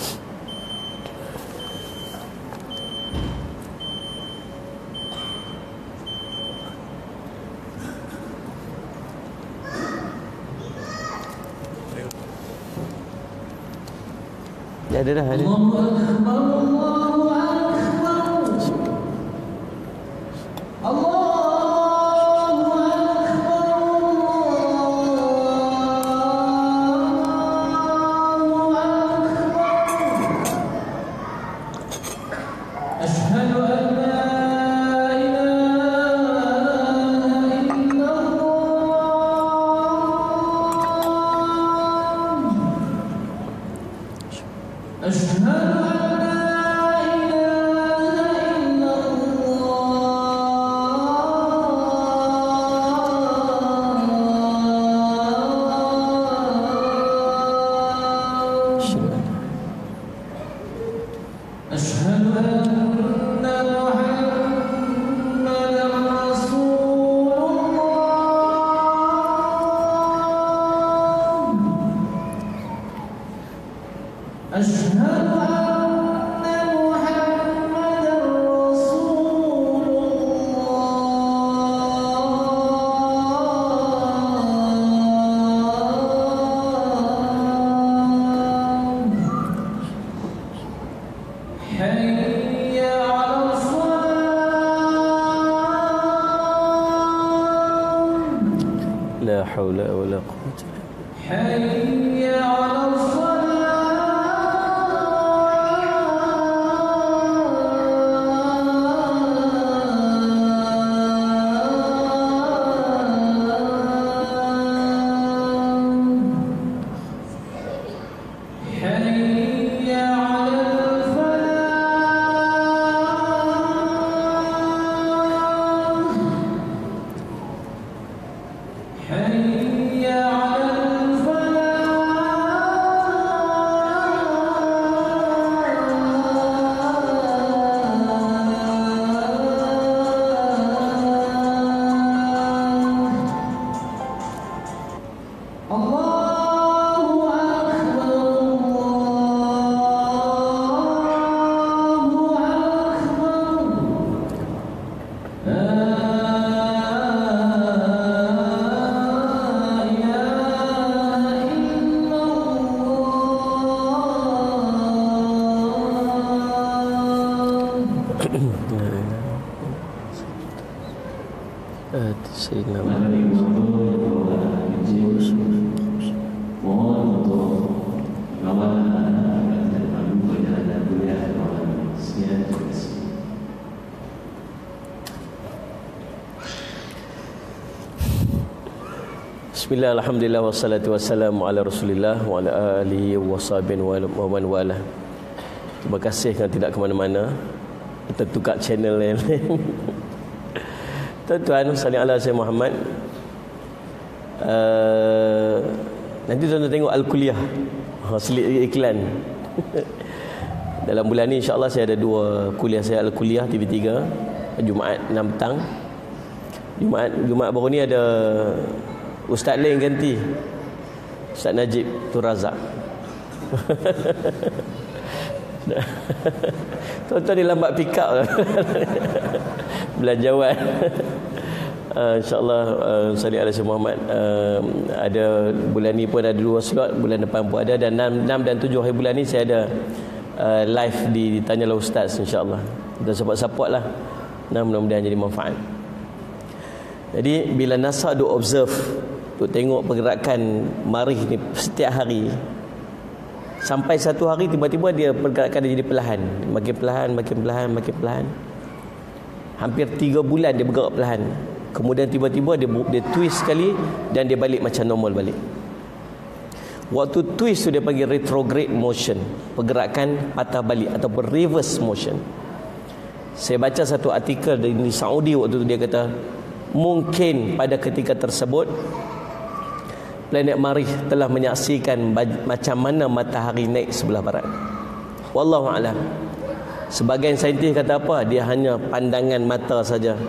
Ada dah, ada. La haula wala quwwata hayya 'ala Bismillah, alhamdulillah, wassalatu wassalamu ala rasulillah wa ala alihi wa sahbihi wa man wala. Terima kasih kerana tidak ke mana-mana, kita tukar channel yang lain. Tuan-tuan, salli ala Sayyidina Muhammad. Nanti tuan-tuan tengok Al-Kuliah, selit iklan. Dalam bulan ni insya-Allah saya ada 2 kuliah saya, Al-Kuliah TV3, Jumaat 6 petang. Jumaat baru ni ada Ustaz lain ganti, Ustaz Najib Tun Razak. Tuan-tuan ni lambat pick up belanjawan. InsyaAllah Salli ala Sayyidina Muhammad. Ada bulan ni pun ada 2 slot, bulan depan pun ada, dan 6 dan 7 hari bulan ni saya ada live di Tanyalah Ustaz, insyaAllah. Kita support lah. Nah, mudah-mudahan jadi manfaat. Jadi bila NASA duk observe, duk tengok pergerakan marikh ni setiap hari, sampai satu hari tiba-tiba dia pergerakan dia jadi perlahan, makin perlahan. Hampir 3 bulan dia bergerak perlahan. Kemudian tiba-tiba dia twist sekali dan dia balik macam normal balik. Waktu twist tu dia panggil retrograde motion, pergerakan patah balik ataupun reverse motion. Saya baca satu artikel di Saudi waktu tu, dia kata mungkin pada ketika tersebut planet Marikh telah menyaksikan macam mana matahari naik sebelah barat. Wallahu a'lam. Sebahagian saintis kata apa? Dia hanya pandangan mata saja.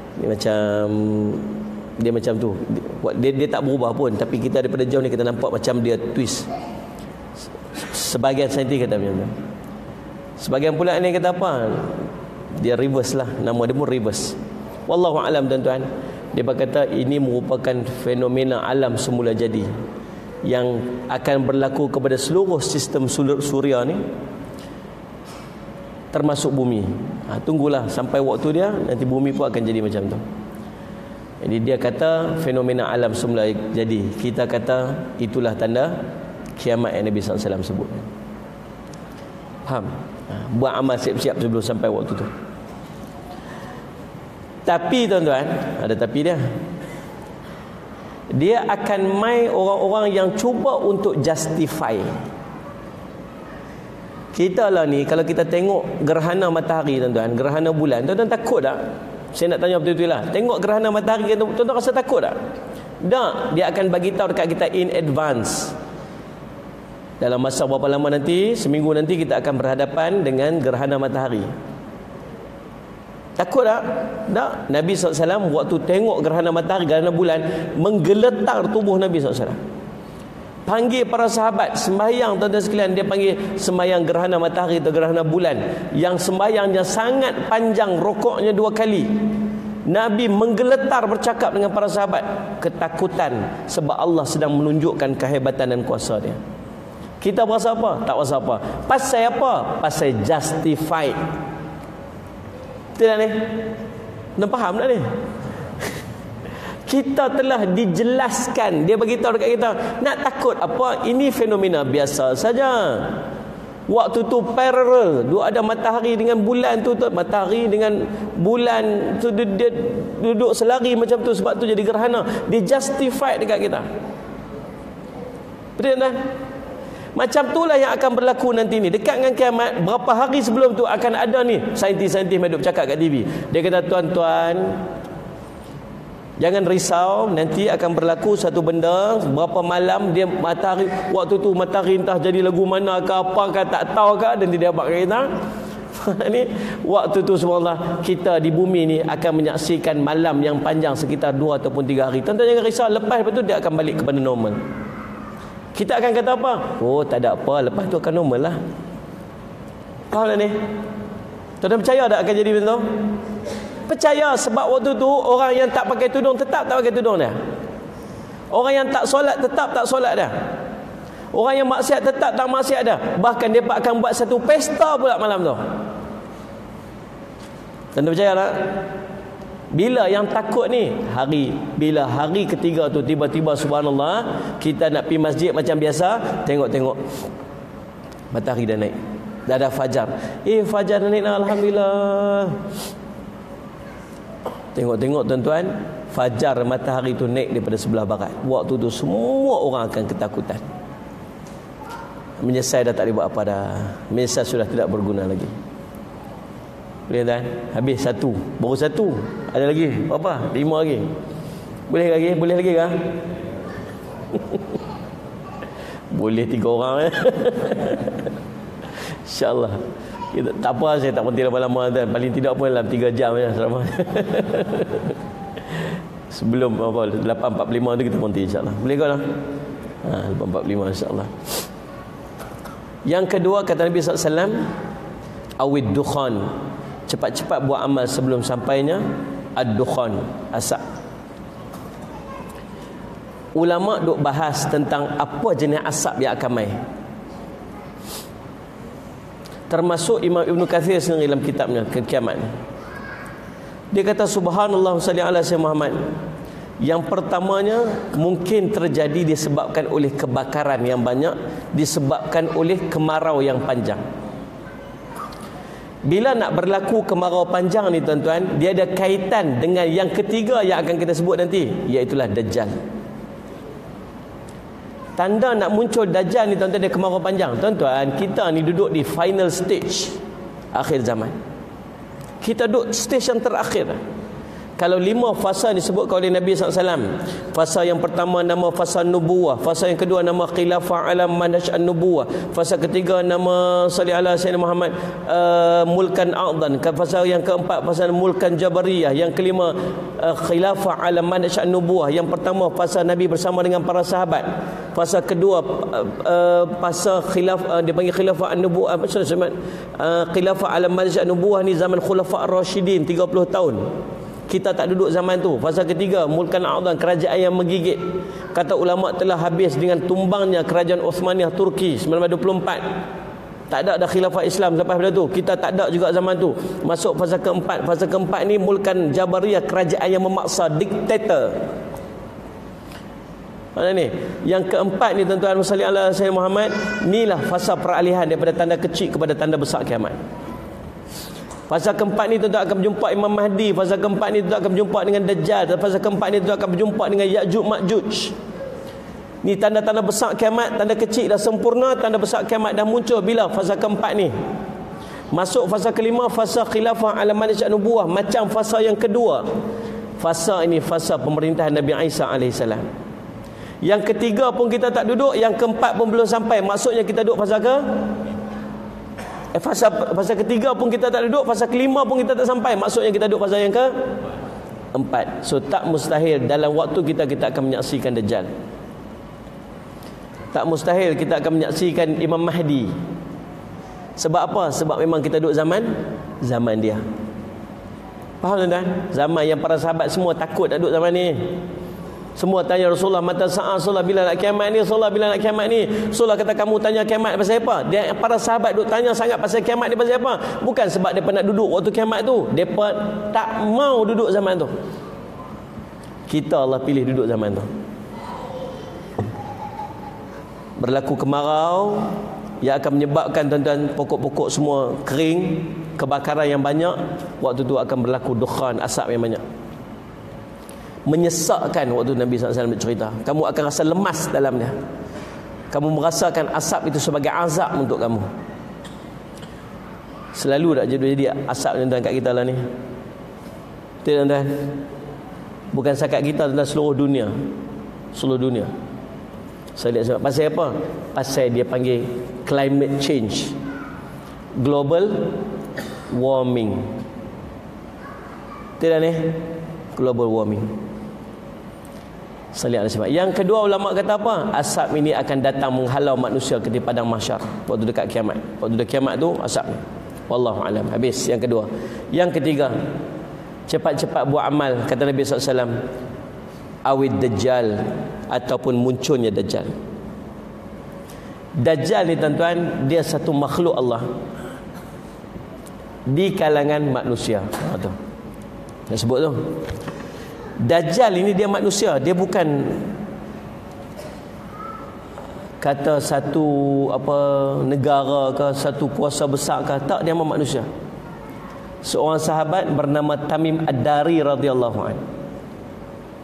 Dia macam tu. Dia tak berubah pun, tapi kita daripada jauh ni kita nampak macam dia twist. Sebahagian saintis kata macam tu. Sebahagian pula ni kata apa? Dia reverse lah. Nama dia pun reverse. Wallahu a'lam, tuan-tuan. Dia berkata ini merupakan fenomena alam semula jadi yang akan berlaku kepada seluruh sistem suria ni, termasuk bumi. Tunggulah sampai waktu dia, nanti bumi pun akan jadi macam tu. Jadi dia kata fenomena alam semula jadi. Kita kata itulah tanda kiamat yang Nabi SAW sebut. Faham? Buat amal siap-siap sebelum sampai waktu tu. Tapi tuan-tuan, ada tapi dia. Dia akan mai orang-orang yang cuba untuk justify. Kita lah ni, kalau kita tengok gerhana matahari tuan-tuan, gerhana bulan, tuan-tuan takut tak? Saya nak tanya betul-betul lah. Tengok gerhana matahari, tuan-tuan rasa takut tak? Tak, dia akan bagi tahu dekat kita in advance. Dalam masa berapa lama nanti, seminggu nanti kita akan berhadapan dengan gerhana matahari. Takut tak? Tak. Nabi SAW waktu tengok gerhana matahari, gerhana bulan, menggeletar tubuh Nabi SAW. Panggil para sahabat sembahyang, tuan-tuan sekalian. Dia panggil sembahyang gerhana matahari atau gerhana bulan, yang sembahyangnya sangat panjang, rokoknya 2 kali. Nabi menggeletar bercakap dengan para sahabat, ketakutan sebab Allah sedang menunjukkan kehebatan dan kuasa dia. Kita berasa apa? Tak berasa apa. Pasal apa? Pasal justified. Betul tak ni? Nak faham tak ni? Kita telah dijelaskan. Dia beritahu dekat kita, nak takut apa? Ini fenomena biasa saja. Waktu tu parallel, ada matahari dengan bulan tu, matahari dengan bulan tu dia duduk selari macam tu, sebab tu jadi gerhana. Dia justify dekat kita. Betul tak? Macam itulah yang akan berlaku nanti ni. Dekat dengan kiamat, berapa hari sebelum tu akan ada ni saintis-saintis hidup cakap kat TV. Dia kata, tuan-tuan, jangan risau, nanti akan berlaku satu benda, berapa malam dia matahari, waktu tu matahari entah jadi lagu mana ke apa ke, tak tahu ke, dan dia abang kita. Ni waktu tu subhanallah, kita di bumi ni akan menyaksikan malam yang panjang sekitar 2 ataupun 3 hari. Tuan-tuan jangan risau, lepas tu dia akan balik kepada normal. Kita akan kata apa? Oh, tak ada apa, lepas tu akan normal lah. Faham tak ni? Tuan-tuan percaya tak akan jadi begitu? Percaya, sebab waktu tu orang yang tak pakai tudung tetap tak pakai tudung dah. Orang yang tak solat tetap tak solat dah. Orang yang maksiat tetap tak maksiat dah. Bahkan dia akan buat satu pesta pula malam tu. Tuan-tuan percaya tak? Bila yang takut ni, bila hari ketiga tu tiba-tiba subhanallah, kita nak pergi masjid macam biasa, tengok-tengok matahari dah naik, dah ada fajar. Fajar dah naik, alhamdulillah. Tengok-tengok tuan-tuan, fajar matahari tu naik daripada sebelah barat. Waktu tu semua orang akan ketakutan. Menyesal dah tak boleh buat apa dah. Menyesal sudah tidak berguna lagi. Boleh tak? Habis satu. Baru satu. Ada lagi? Berapa? 5 lagi. Boleh lagi? Boleh lagi kah? Boleh 3 orang InsyaAllah. Kita, tak apa, saya tak penting lama-lama, paling tidak pun dalam 3 jam je selama. Sebelum apa 8.45 tu kita berhenti insya-Allah. Boleh ke lah? 8.45 insya-Allah. Yang kedua kata Nabi SAW, awid dukhan, cepat-cepat buat amal sebelum sampainya ad-dukhan, asap. Ulama duk bahas tentang apa jenis asap yang akan mai. Termasuk Imam Ibn Kathir sendiri dalam kitabnya Kekiamat. Dia kata subhanallah salli ala sayyidina Muhammad. Yang pertamanya mungkin terjadi disebabkan oleh kebakaran yang banyak, disebabkan oleh kemarau yang panjang. Bila nak berlaku kemarau panjang ni tuan-tuan, dia ada kaitan dengan yang ketiga yang akan kita sebut nanti, iaitulah Dajjal. Tanda nak muncul Dajjal ni tuan-tuan, dia kemarau panjang. Tuan-tuan, kita ni duduk di final stage akhir zaman. Kita duduk stage yang terakhir. Kalau 5 fasa disebutkan oleh Nabi SAW. Fasa yang pertama nama fasa nubuwah, fasa yang kedua nama khilafah alam manhaj an-nubuwah, fasa ketiga nama salli ala sayyidina Muhammad mulkan a'dhan, fasa yang keempat fasa mulkan jabariyah, yang kelima khilafah alam manhaj an-nubuwah. Yang pertama fasa Nabi bersama dengan para sahabat, fasa kedua fasa dia panggil khilafah an-nubuwah, khilafah alam manhaj an-nubuwah ni zaman khulafa ar-rasyidin 30 tahun. Kita tak duduk zaman tu. Fasa ketiga mulkan a'dhan, kerajaan yang menggigit. Kata ulama telah habis dengan tumbangnya kerajaan Osmaniyah Turki 1924. Tak ada dah khilafah Islam lepas pada tu. Kita tak ada juga zaman tu. Masuk fasa keempat. Fasa keempat ni mulkan jabariyah, kerajaan yang memaksa, diktator. Mana ni? Yang keempat ni tuan-tuan salli ala sayyidina Muhammad, inilah fasa peralihan daripada tanda kecil kepada tanda besar kiamat. Fasa keempat ni tuan-tuan akan berjumpa Imam Mahdi. Fasa keempat ni tuan-tuan akan berjumpa dengan Dajjal. Fasa keempat ni tuan-tuan akan berjumpa dengan Ya'juj Ma'juj. Ni tanda-tanda besar kiamat. Tanda kecil dah sempurna, tanda besar kiamat dah muncul bila fasa keempat ni. Masuk fasa kelima, fasa khilafah ala manhaj an-nubuwah, macam fasa yang kedua. Fasa ini fasa pemerintahan Nabi Isa alaihissalam. Yang ketiga pun kita tak duduk, yang keempat pun belum sampai. Maksudnya kita duduk fasa ke? Fasa ketiga pun kita tak duduk, fasa kelima pun kita tak sampai. Maksudnya kita duduk fasa yang keempat. So tak mustahil dalam waktu kita akan menyaksikan Dajjal. Tak mustahil kita akan menyaksikan Imam Mahdi. Sebab apa? Sebab memang kita duduk zaman dia. Faham tuan-tuan? Zaman yang para sahabat semua takut nak duduk zaman ni. Semua tanya Rasulullah, mata sa'ah, Rasulullah bila nak kiamat ni, Rasulullah bila nak kiamat ni. Rasulullah kata, kamu tanya kiamat pasal apa? Dia, para sahabat duk tanya sangat pasal kiamat ni pasal apa? Bukan sebab mereka nak duduk waktu kiamat tu. Mereka tak mau duduk zaman tu. Kita Allah pilih duduk zaman tu. Berlaku kemarau yang akan menyebabkan tuan-tuan pokok-pokok semua kering, kebakaran yang banyak. Waktu tu akan berlaku dukhan, asap yang banyak. Menyesakkan waktu Nabi SAW bercerita. Kamu akan rasa lemas dalamnya. Kamu merasakan asap itu sebagai azab untuk kamu. Selalu tak jadi asap tuan-tuan kat kita lah ni. Betul tuan-tuan? Bukan sakat kita, tuan-tuan, seluruh dunia. Seluruh dunia. Saya lihat sebab pasal apa? Pasal dia panggil climate change, global warming. Betul tak ni? Global warming. Yang kedua ulama kata apa? Asap ini akan datang menghalau manusia ke di padang mahsyar waktu dekat kiamat. Waktu dekat kiamat tu asap ni. Wallahu alam. Habis yang kedua. Yang ketiga, cepat-cepat buat amal kata Nabi SAW. Awid Dajjal, ataupun munculnya Dajjal. Dajjal ni tuan-tuan, dia satu makhluk Allah di kalangan manusia. Tu saya sebut tu. Dajjal ini dia manusia, dia bukan kata satu apa negara ke, satu kuasa besar ke, tak, dia memang manusia. Seorang sahabat bernama Tamim Ad-Dari radhiyallahu anhu.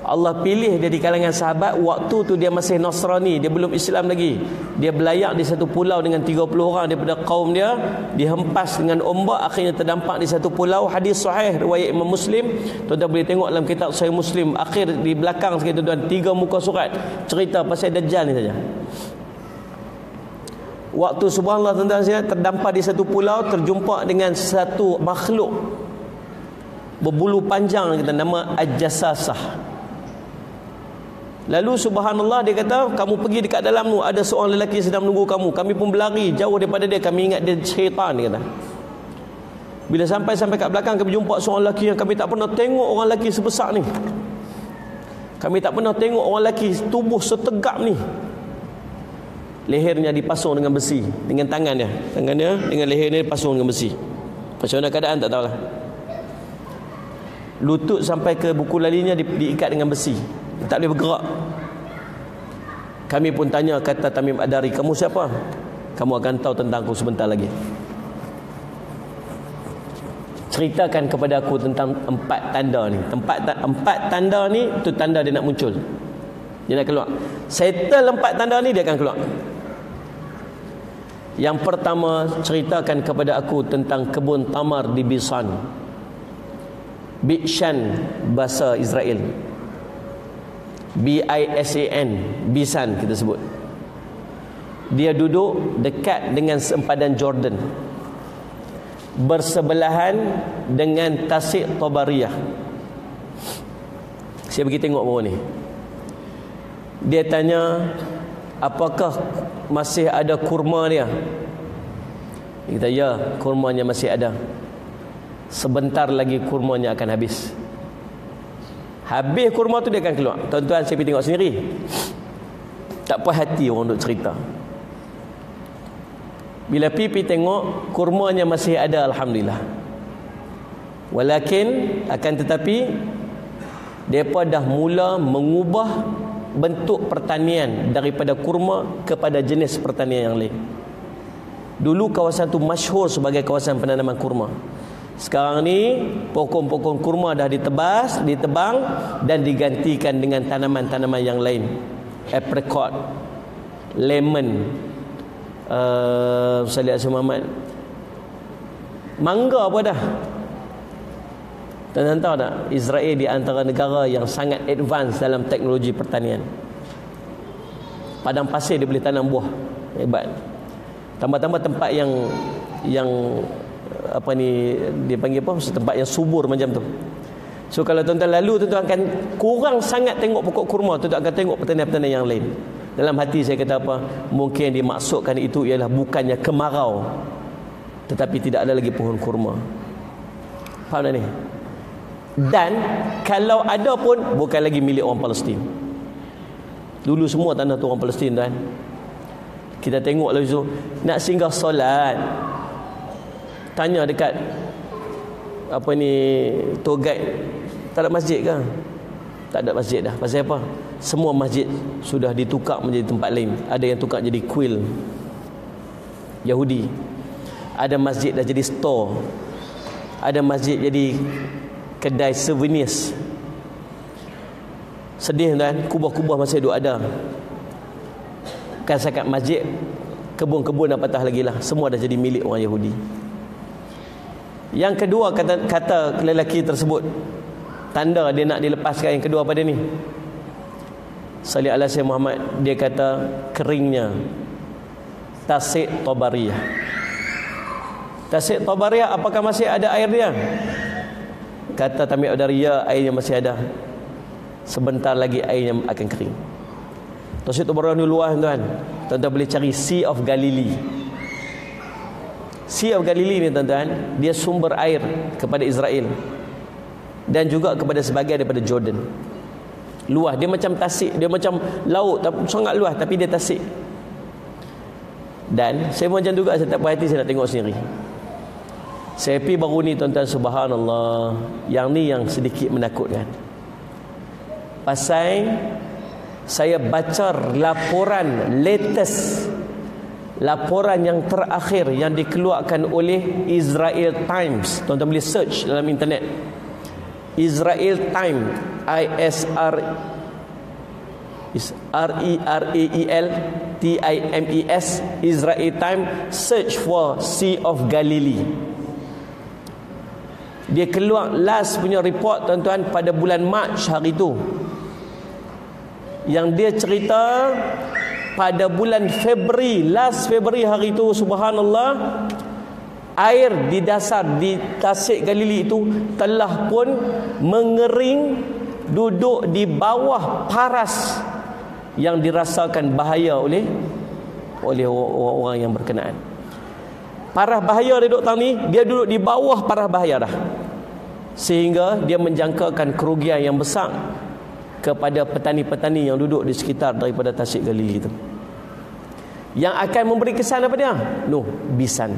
Allah pilih dia di kalangan sahabat. Waktu tu dia masih Nasrani, dia belum Islam lagi. Dia belayak di satu pulau dengan 30 orang daripada kaum dia, dihempas dengan ombak, akhirnya terdampak di satu pulau. Hadis sahih riwayat Imam Muslim. Tuan-tuan boleh tengok dalam kitab Sahih Muslim, akhir di belakang sikit tuan-tuan, 3 muka surat cerita pasal Dajjal ni saja. Waktu subhanallah tuan-tuan saya terdampar di satu pulau, terjumpa dengan satu makhluk berbulu panjang, kita nama Al-Jassasah. Lalu subhanallah dia kata, kamu pergi dekat dalam tu, ada seorang lelaki sedang menunggu kamu. Kami pun berlari jauh daripada dia, kami ingat dia syaitan, dia kata. Bila sampai kat belakang, kami jumpa seorang lelaki yang kami tak pernah tengok orang lelaki sebesar ni. Kami tak pernah tengok orang lelaki tubuh setegap ni. Lehernya dipasung dengan besi, dengan tangan dia dengan lehernya dipasung dengan besi. Macam mana keadaan tak tahulah. Lutut sampai ke buku lalinya diikat dengan besi, tak boleh bergerak. Kami pun tanya, kata Tamim Ad-Dari, kamu siapa? Kamu akan tahu tentang aku sebentar lagi. Ceritakan kepada aku tentang 4 tanda ni. 4 tanda ni, tu tanda dia nak muncul. Dia nak keluar. Settle 4 tanda ni, dia akan keluar. Yang pertama, ceritakan kepada aku tentang kebun tamar di Bisan. Bishan bahasa Israel. B-I-S-A-N, Bisan kita sebut. Dia duduk dekat dengan sempadan Jordan, bersebelahan dengan Tasik Tabariyah. Saya pergi tengok bawah ni. Dia tanya, apakah masih ada kurma dia? Dia kata, ya, kurmanya masih ada. Sebentar lagi kurmanya akan habis. Habis kurma tu dia akan keluar. Tuan-tuan, saya pergi tengok sendiri. Tak puas hati orang duk cerita. Bila pergi tengok, kurmanya masih ada, alhamdulillah. Walakin, akan tetapi, mereka dah mula mengubah bentuk pertanian daripada kurma kepada jenis pertanian yang lain. Dulu kawasan tu masyhur sebagai kawasan penanaman kurma. Sekarang ni pokok-pokok kurma dah ditebang dan digantikan dengan tanaman-tanaman yang lain. Apricot, lemon, Salih Asyam Muhammad, mangga apa dah. Tuan-tuan tahu tak, Israel di antara negara yang sangat advance dalam teknologi pertanian. Padang pasir dia boleh tanam buah. Hebat. Tambah-tambah tempat yang apa ni dia panggil apa, tempat yang subur macam tu. So kalau tuan-tuan lalu, tuan-tuan akan kurang sangat tengok pokok kurma, tuan-tuan akan tengok pertanian-pertanian yang lain. Dalam hati saya kata apa, mungkin dimaksudkan itu ialah bukannya kemarau, tetapi tidak ada lagi pohon kurma. Faham tak ni? Dan kalau ada pun bukan lagi milik orang Palestin. Dulu semua tanah tu orang Palestin, tuan. Kita tengok lalu tu, nak singgah solat, tanya dekat apa ni tour guide, tak ada masjid ke? Tak ada masjid dah. Pasal apa? Semua masjid sudah ditukar menjadi tempat lain. Ada yang tukar jadi kuil Yahudi, ada masjid dah jadi store, ada masjid jadi kedai souvenirs. Sedih kan? Kubah-kubah masih ada. Bukan sekat masjid, kebun-kebun dah patah lagi lah. Semua dah jadi milik orang Yahudi. Yang kedua, kata lelaki tersebut, tanda dia nak dilepaskan, yang kedua pada ni, Salih Al-Asyam Muhammad, dia kata keringnya Tasik Tabariyah. Tasik Tabariyah, apakah masih ada air dia? Kata Tamim Ad-Dari, ya, airnya masih ada. Sebentar lagi airnya akan kering. Tasik Tabariyah ni luas, tuan. Tuan-tuan boleh cari Sea of Galilee. Sea of Galilee ni, tuan-tuan, dia sumber air kepada Israel dan juga kepada sebahagian daripada Jordan. Luas, dia macam tasik, dia macam laut, sangat luas, tapi dia tasik. Dan saya macam juga, saya tak puas hati, saya nak tengok sendiri. Saya pergi baru ni, tuan-tuan, subhanallah, yang ni yang sedikit menakutkan. Pasal saya baca laporan latest, laporan yang terakhir yang dikeluarkan oleh Israel Times. Tuan-tuan boleh search dalam internet. Israel Time, ISR RERAEL TIMES, Israel Time, search for Sea of Galilee. Dia keluar last punya report tuan-tuan pada bulan Mac hari tu, yang dia cerita pada bulan Februari, last Februari hari tu, subhanallah, air di dasar di Tasik Galili itu telah pun mengering, duduk di bawah paras yang dirasakan bahaya oleh orang yang berkenaan. Paras bahaya dia duduk tang ni, dia duduk di bawah paras bahaya dah, sehingga dia menjangkakan kerugian yang besar kepada petani-petani yang duduk di sekitar daripada Tasik Galili itu. Yang akan memberi kesan apa dia? Bisan.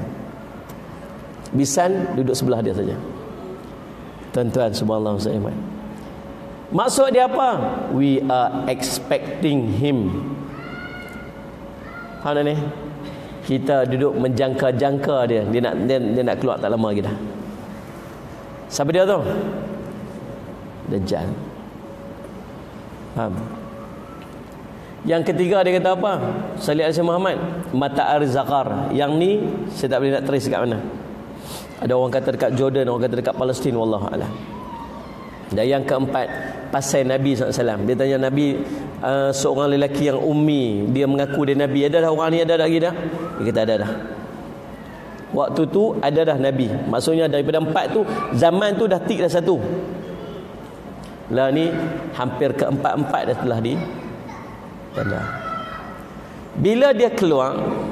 Bisan duduk sebelah dia saja. Tuan-tuan, subhanallah, Ustaz. Maksud dia apa? We are expecting him. Faham tak ni? Kita duduk menjangka-jangka dia. Dia nak keluar tak lama lagi dah. Siapa dia tu? Dajjal. Faham? Yang ketiga dia kata apa? Salih Alaihi Muhammad, Mata Ar-Zakar. Yang ni saya tak boleh nak trace kat mana. Ada orang kata dekat Jordan, orang kata dekat Palestin, wallahu a'lam. Dan yang keempat, pasal Nabi SAW. Dia tanya Nabi, seorang lelaki yang ummi, dia mengaku dia Nabi. Ada dah orang ni, ada dah lagi dah? Dia kata ada dah. Waktu tu ada dah Nabi. Maksudnya daripada 4 tu, zaman tu dah tik dah 1. Lah ni hampir ke-4 dah telah di tanda. Bila dia keluar,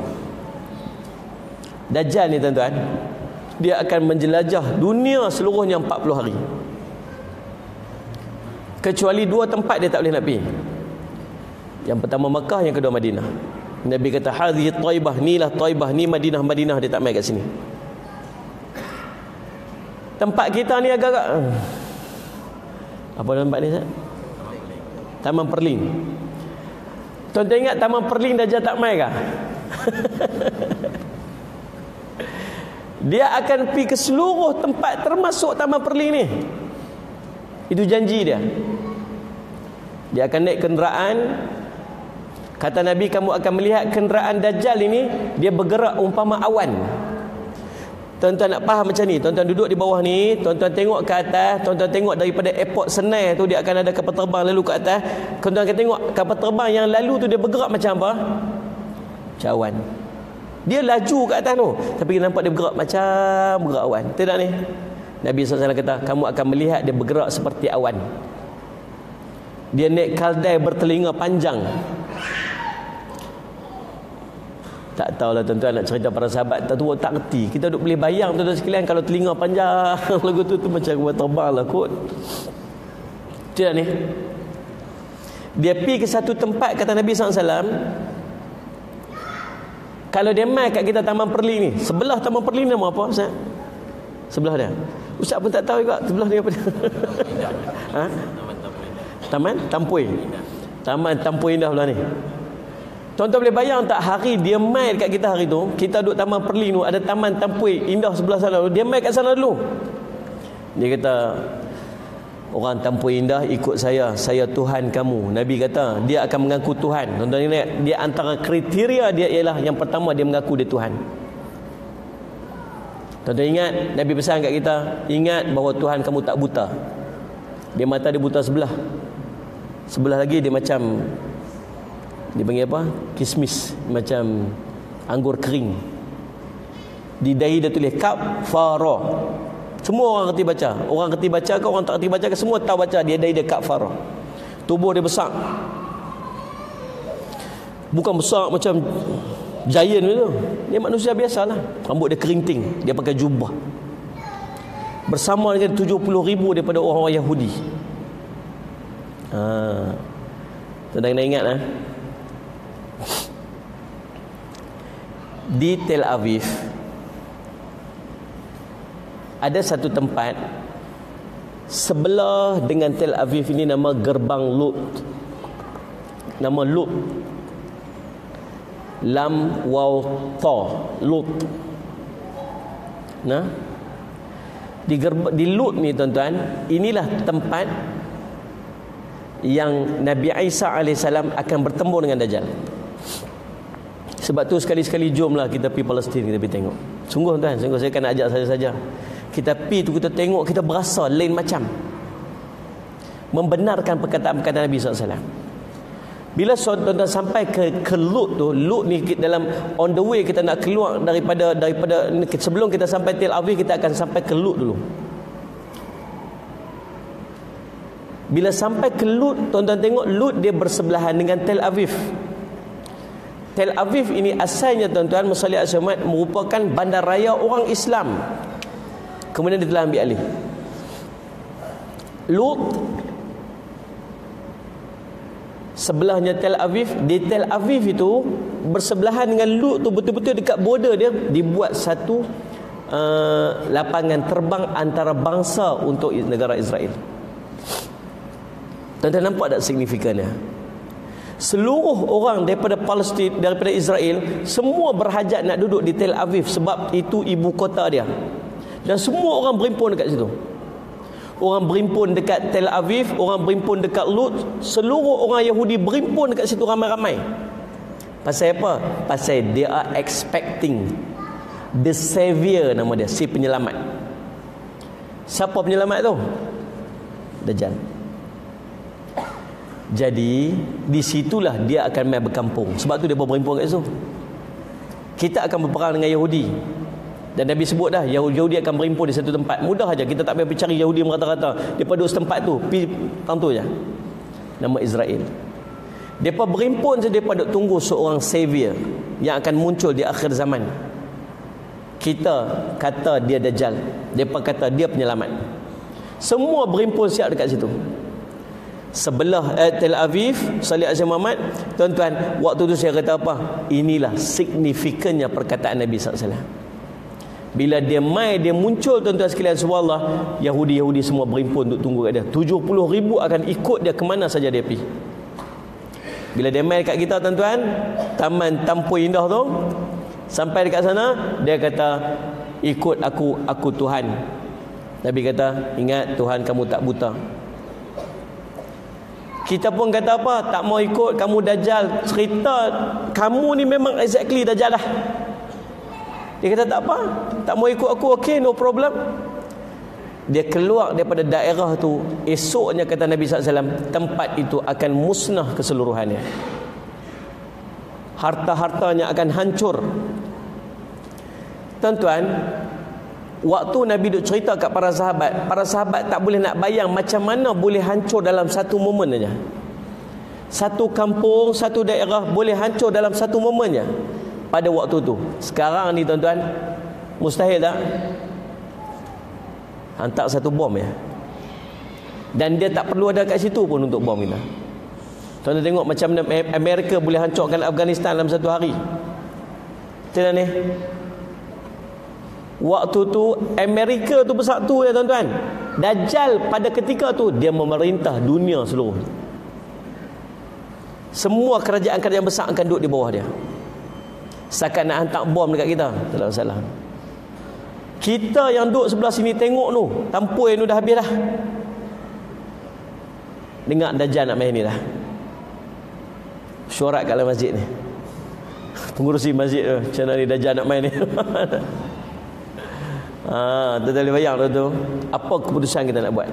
Dajjal ni tuan-tuan, dia akan menjelajah dunia seluruhnya 40 hari. Kecuali 2 tempat dia tak boleh nak pergi. Yang pertama Mekah, yang kedua Madinah. Nabi kata hadhihi Taibah, inilah Taibah, ni Madinah, dia tak mai kat sini. Tempat kita ni agak-agak apa tempat ni, Ustaz? Taman Perling. Tuan-tuan ingat Taman Perling Dajjal tak mai kah? Dia akan pergi ke seluruh tempat termasuk Taman Perling ni. Itu janji dia. Dia akan naik kenderaan. Kata Nabi, kamu akan melihat kenderaan Dajjal ini, dia bergerak umpama awan. Tuan-tuan nak faham macam ni, tuan-tuan duduk di bawah ni, tuan-tuan tengok ke atas, tuan-tuan tengok daripada airport Senai tu, dia akan ada kapal terbang lalu ke atas. Tuan-tuan akan tengok kapal terbang yang lalu tu dia bergerak macam apa? Macam awan. Dia laju ke atas tu, tapi kita nampak dia bergerak macam bergerak awan. Tidak ni? Nabi SAW kata, kamu akan melihat dia bergerak seperti awan. Dia naik kaldai bertelinga panjang. Tak tahulah tuan-tuan, nak cerita para sahabat tak tahu, tak reti. Kita duk boleh bayang tuan-tuan sekalian, kalau telinga panjang lagu tu macam kapal terbang lah kot. Tidak ni? Dia pergi ke satu tempat, kata Nabi SAW, kalau dia mai kat kita Taman Perling ni, sebelah Taman Perling nama apa, Ustaz? Sebelah dia. Ustaz pun tak tahu juga sebelah ni apa dia. Ha? Taman Tampuy. Taman Tampuy Indah belah ni. Tuan-tuan boleh bayang tak, hari dia mai dekat kita hari tu, kita duduk Taman Perling tu, ada Taman Tampuy Indah sebelah sana, dia mai kat sana dulu. Dia kata, orang Tampuy Indah ikut saya Tuhan kamu. Nabi kata dia akan mengaku Tuhan. Tuan-tuan ingat, dia antara kriteria dia ialah yang pertama, dia mengaku dia Tuhan. Tuan-tuan ingat, Nabi pesan kat kita, ingat bahawa Tuhan kamu tak buta. Dia mata dia buta sebelah. Sebelah lagi dia macam, dia panggil apa? Kismis, macam anggur kering. Di dahi dia tulis kafara. Semua orang kerti baca. Orang kerti baca ke orang tak kerti baca ke, semua tahu baca. Dia dahi dia kafara. Tubuh dia besar. Bukan besar macam giant tu. Dia manusia biasalah. Rambut dia kerinting. Dia pakai jubah. Bersama dengan 70,000 daripada orang-orang Yahudi. Tuan-tuan kena ingat lah. Di Tel Aviv ada satu tempat sebelah dengan Tel Aviv ini, nama Gerbang Lut. Nama Lut, Lam Waw Ta, Lut. Nah, Di Lut ni tuan-tuan, inilah tempat yang Nabi Isa AS akan bertemu dengan Dajjal. Sebab tu sekali-sekali jomlah kita pergi Palestin, kita pergi tengok. Sungguh tuan, sungguh saya akan ajak saja-saja. Kita pergi tu, kita tengok, kita berasa lain macam. Membenarkan perkataan-perkataan Nabi SAW. Bila tuan-tuan sampai ke Lut tu, Lut ni dalam on the way kita nak keluar daripada sebelum kita sampai Tel Aviv, kita akan sampai ke Lut dulu. Bila sampai ke Lut, tuan-tuan tengok Lut dia bersebelahan dengan Tel Aviv. Tel Aviv ini asalnya tuan-tuan Musallih Asyamat merupakan bandaraya orang Islam. Kemudian dia telah ambil alih. Lut sebelahnya Tel Aviv. Di Tel Aviv itu bersebelahan dengan Lut tu, betul-betul dekat border dia dibuat satu lapangan terbang antara bangsa untuk negara Israel. Tuan-tuan nampak tak signifikannya? Seluruh orang daripada Palestin, daripada Israel, semua berhajat nak duduk di Tel Aviv sebab itu ibu kota dia. Dan semua orang berimpun dekat situ. Orang berimpun dekat Tel Aviv, orang berimpun dekat Lut, seluruh orang Yahudi berimpun dekat situ ramai-ramai. Pasal apa? Pasal they are expecting the savior, nama dia, si penyelamat. Siapa penyelamat tu? Dajjal. Jadi di situlah dia akan mai berkampung. Sebab tu dia berimpun kat situ. Kita akan berperang dengan Yahudi. Dan Nabi sebut dah, Yahudi akan berimpun di satu tempat. Mudah aja, kita tak payah pergi cari Yahudi merata-rata. Depa duduk setempat tu, pergi tang tu je. Nama Israel. Depa berimpun saja, depa duk tunggu seorang savior yang akan muncul di akhir zaman. Kita kata dia Dajjal, depa kata dia penyelamat. Semua berimpun siap dekat situ. Sebelah Tel Aviv, Salih Azhar Muhammad. Tuan-tuan, waktu tu saya kata apa? Inilah signifikannya perkataan Nabi SAW. Bila dia mai, dia muncul, tuan-tuan sekalian, subhanallah, Yahudi-Yahudi semua berimpun untuk tunggu kat dia. 70,000 akan ikut dia kemana saja dia pergi. Bila dia mai dekat kita, tuan-tuan, Taman Tampoi Indah tu, sampai dekat sana, dia kata, ikut aku Tuhan. Nabi kata, ingat Tuhan kamu tak buta. Kita pun kata apa? Tak mau ikut, kamu Dajjal. Cerita kamu ni memang exactly Dajjal lah. Dia kata tak apa, tak mau ikut aku, okey, no problem. Dia keluar daripada daerah tu. Esoknya kata Nabi SAW, tempat itu akan musnah keseluruhannya. Harta-hartanya akan hancur. Tuan-tuan, waktu Nabi duk cerita kat para sahabat tak boleh nak bayang macam mana boleh hancur dalam satu momen saja. Satu kampung, satu daerah boleh hancur dalam satu momen saja. Pada waktu tu. Sekarang ni tuan-tuan, mustahil tak? Hantar satu bom ya. Dan dia tak perlu ada kat situ pun untuk bom kita. Tuan-tuan tengok macam Amerika boleh hancurkan Afghanistan dalam satu hari. Betul ni? Waktu tu Amerika tu bersatu ya tuan-tuan. Dajjal pada ketika tu dia memerintah dunia seluruh. Semua kerajaan-kerajaan besar akan duduk di bawah dia. Setakat nak hantar bom dekat kita, tak ada masalah. Kita yang duduk sebelah sini tengok tu, Tampoi tu dah habis dah. Dengar Dajjal nak main ni dah. Syorat kat dalam masjid ni. Pengurusi masjid tu, macam mana ni Dajjal nak main ni. Tu boleh bayang tu. Apa keputusan kita nak buat?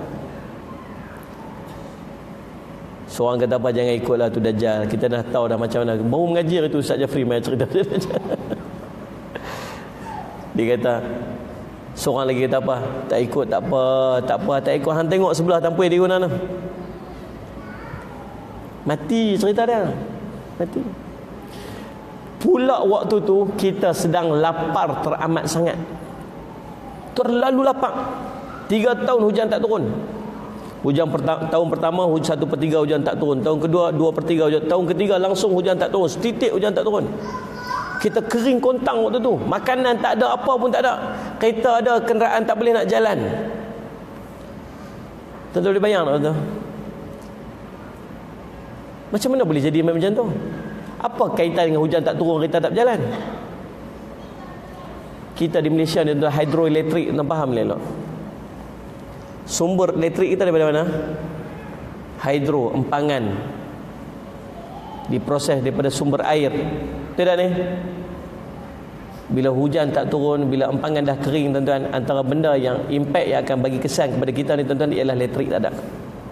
Seorang kata apa, jangan ikutlah tu Dajjal. Kita dah tahu dah macam mana. Baru mengaji itu Ustaz Jafri main cerita Dajjal. Dia kata, seorang lagi kata apa? Tak ikut, tak apa, tak ikut. Hang tengok sebelah Tampoi di guna tu. Mati cerita dia. Mati. Pula waktu tu kita sedang lapar teramat sangat. Terlalu lapar. 3 tahun hujan tak turun. Tahun pertama 1/3 hujan tak turun. Tahun kedua 2/3 hujan. Tahun ketiga langsung hujan tak turun. Setitik hujan tak turun. Kita kering kontang waktu tu. Makanan tak ada, apa pun tak ada. Kereta ada, kenderaan tak boleh nak jalan. Tuan-tuan boleh bayang tak tu? Macam mana boleh jadi macam tu? Apa kaitan dengan hujan tak turun, kereta tak berjalan? Kita di Malaysia ni hidroelektrik, tuan faham elok. Sumber elektrik kita daripada mana? Hidro, empangan. Diproses daripada sumber air. Tidak ni? Bila hujan tak turun, bila empangan dah kering tuan-tuan, antara benda yang impact yang akan bagi kesan kepada kita ni tuan-tuan ialah elektrik tak ada.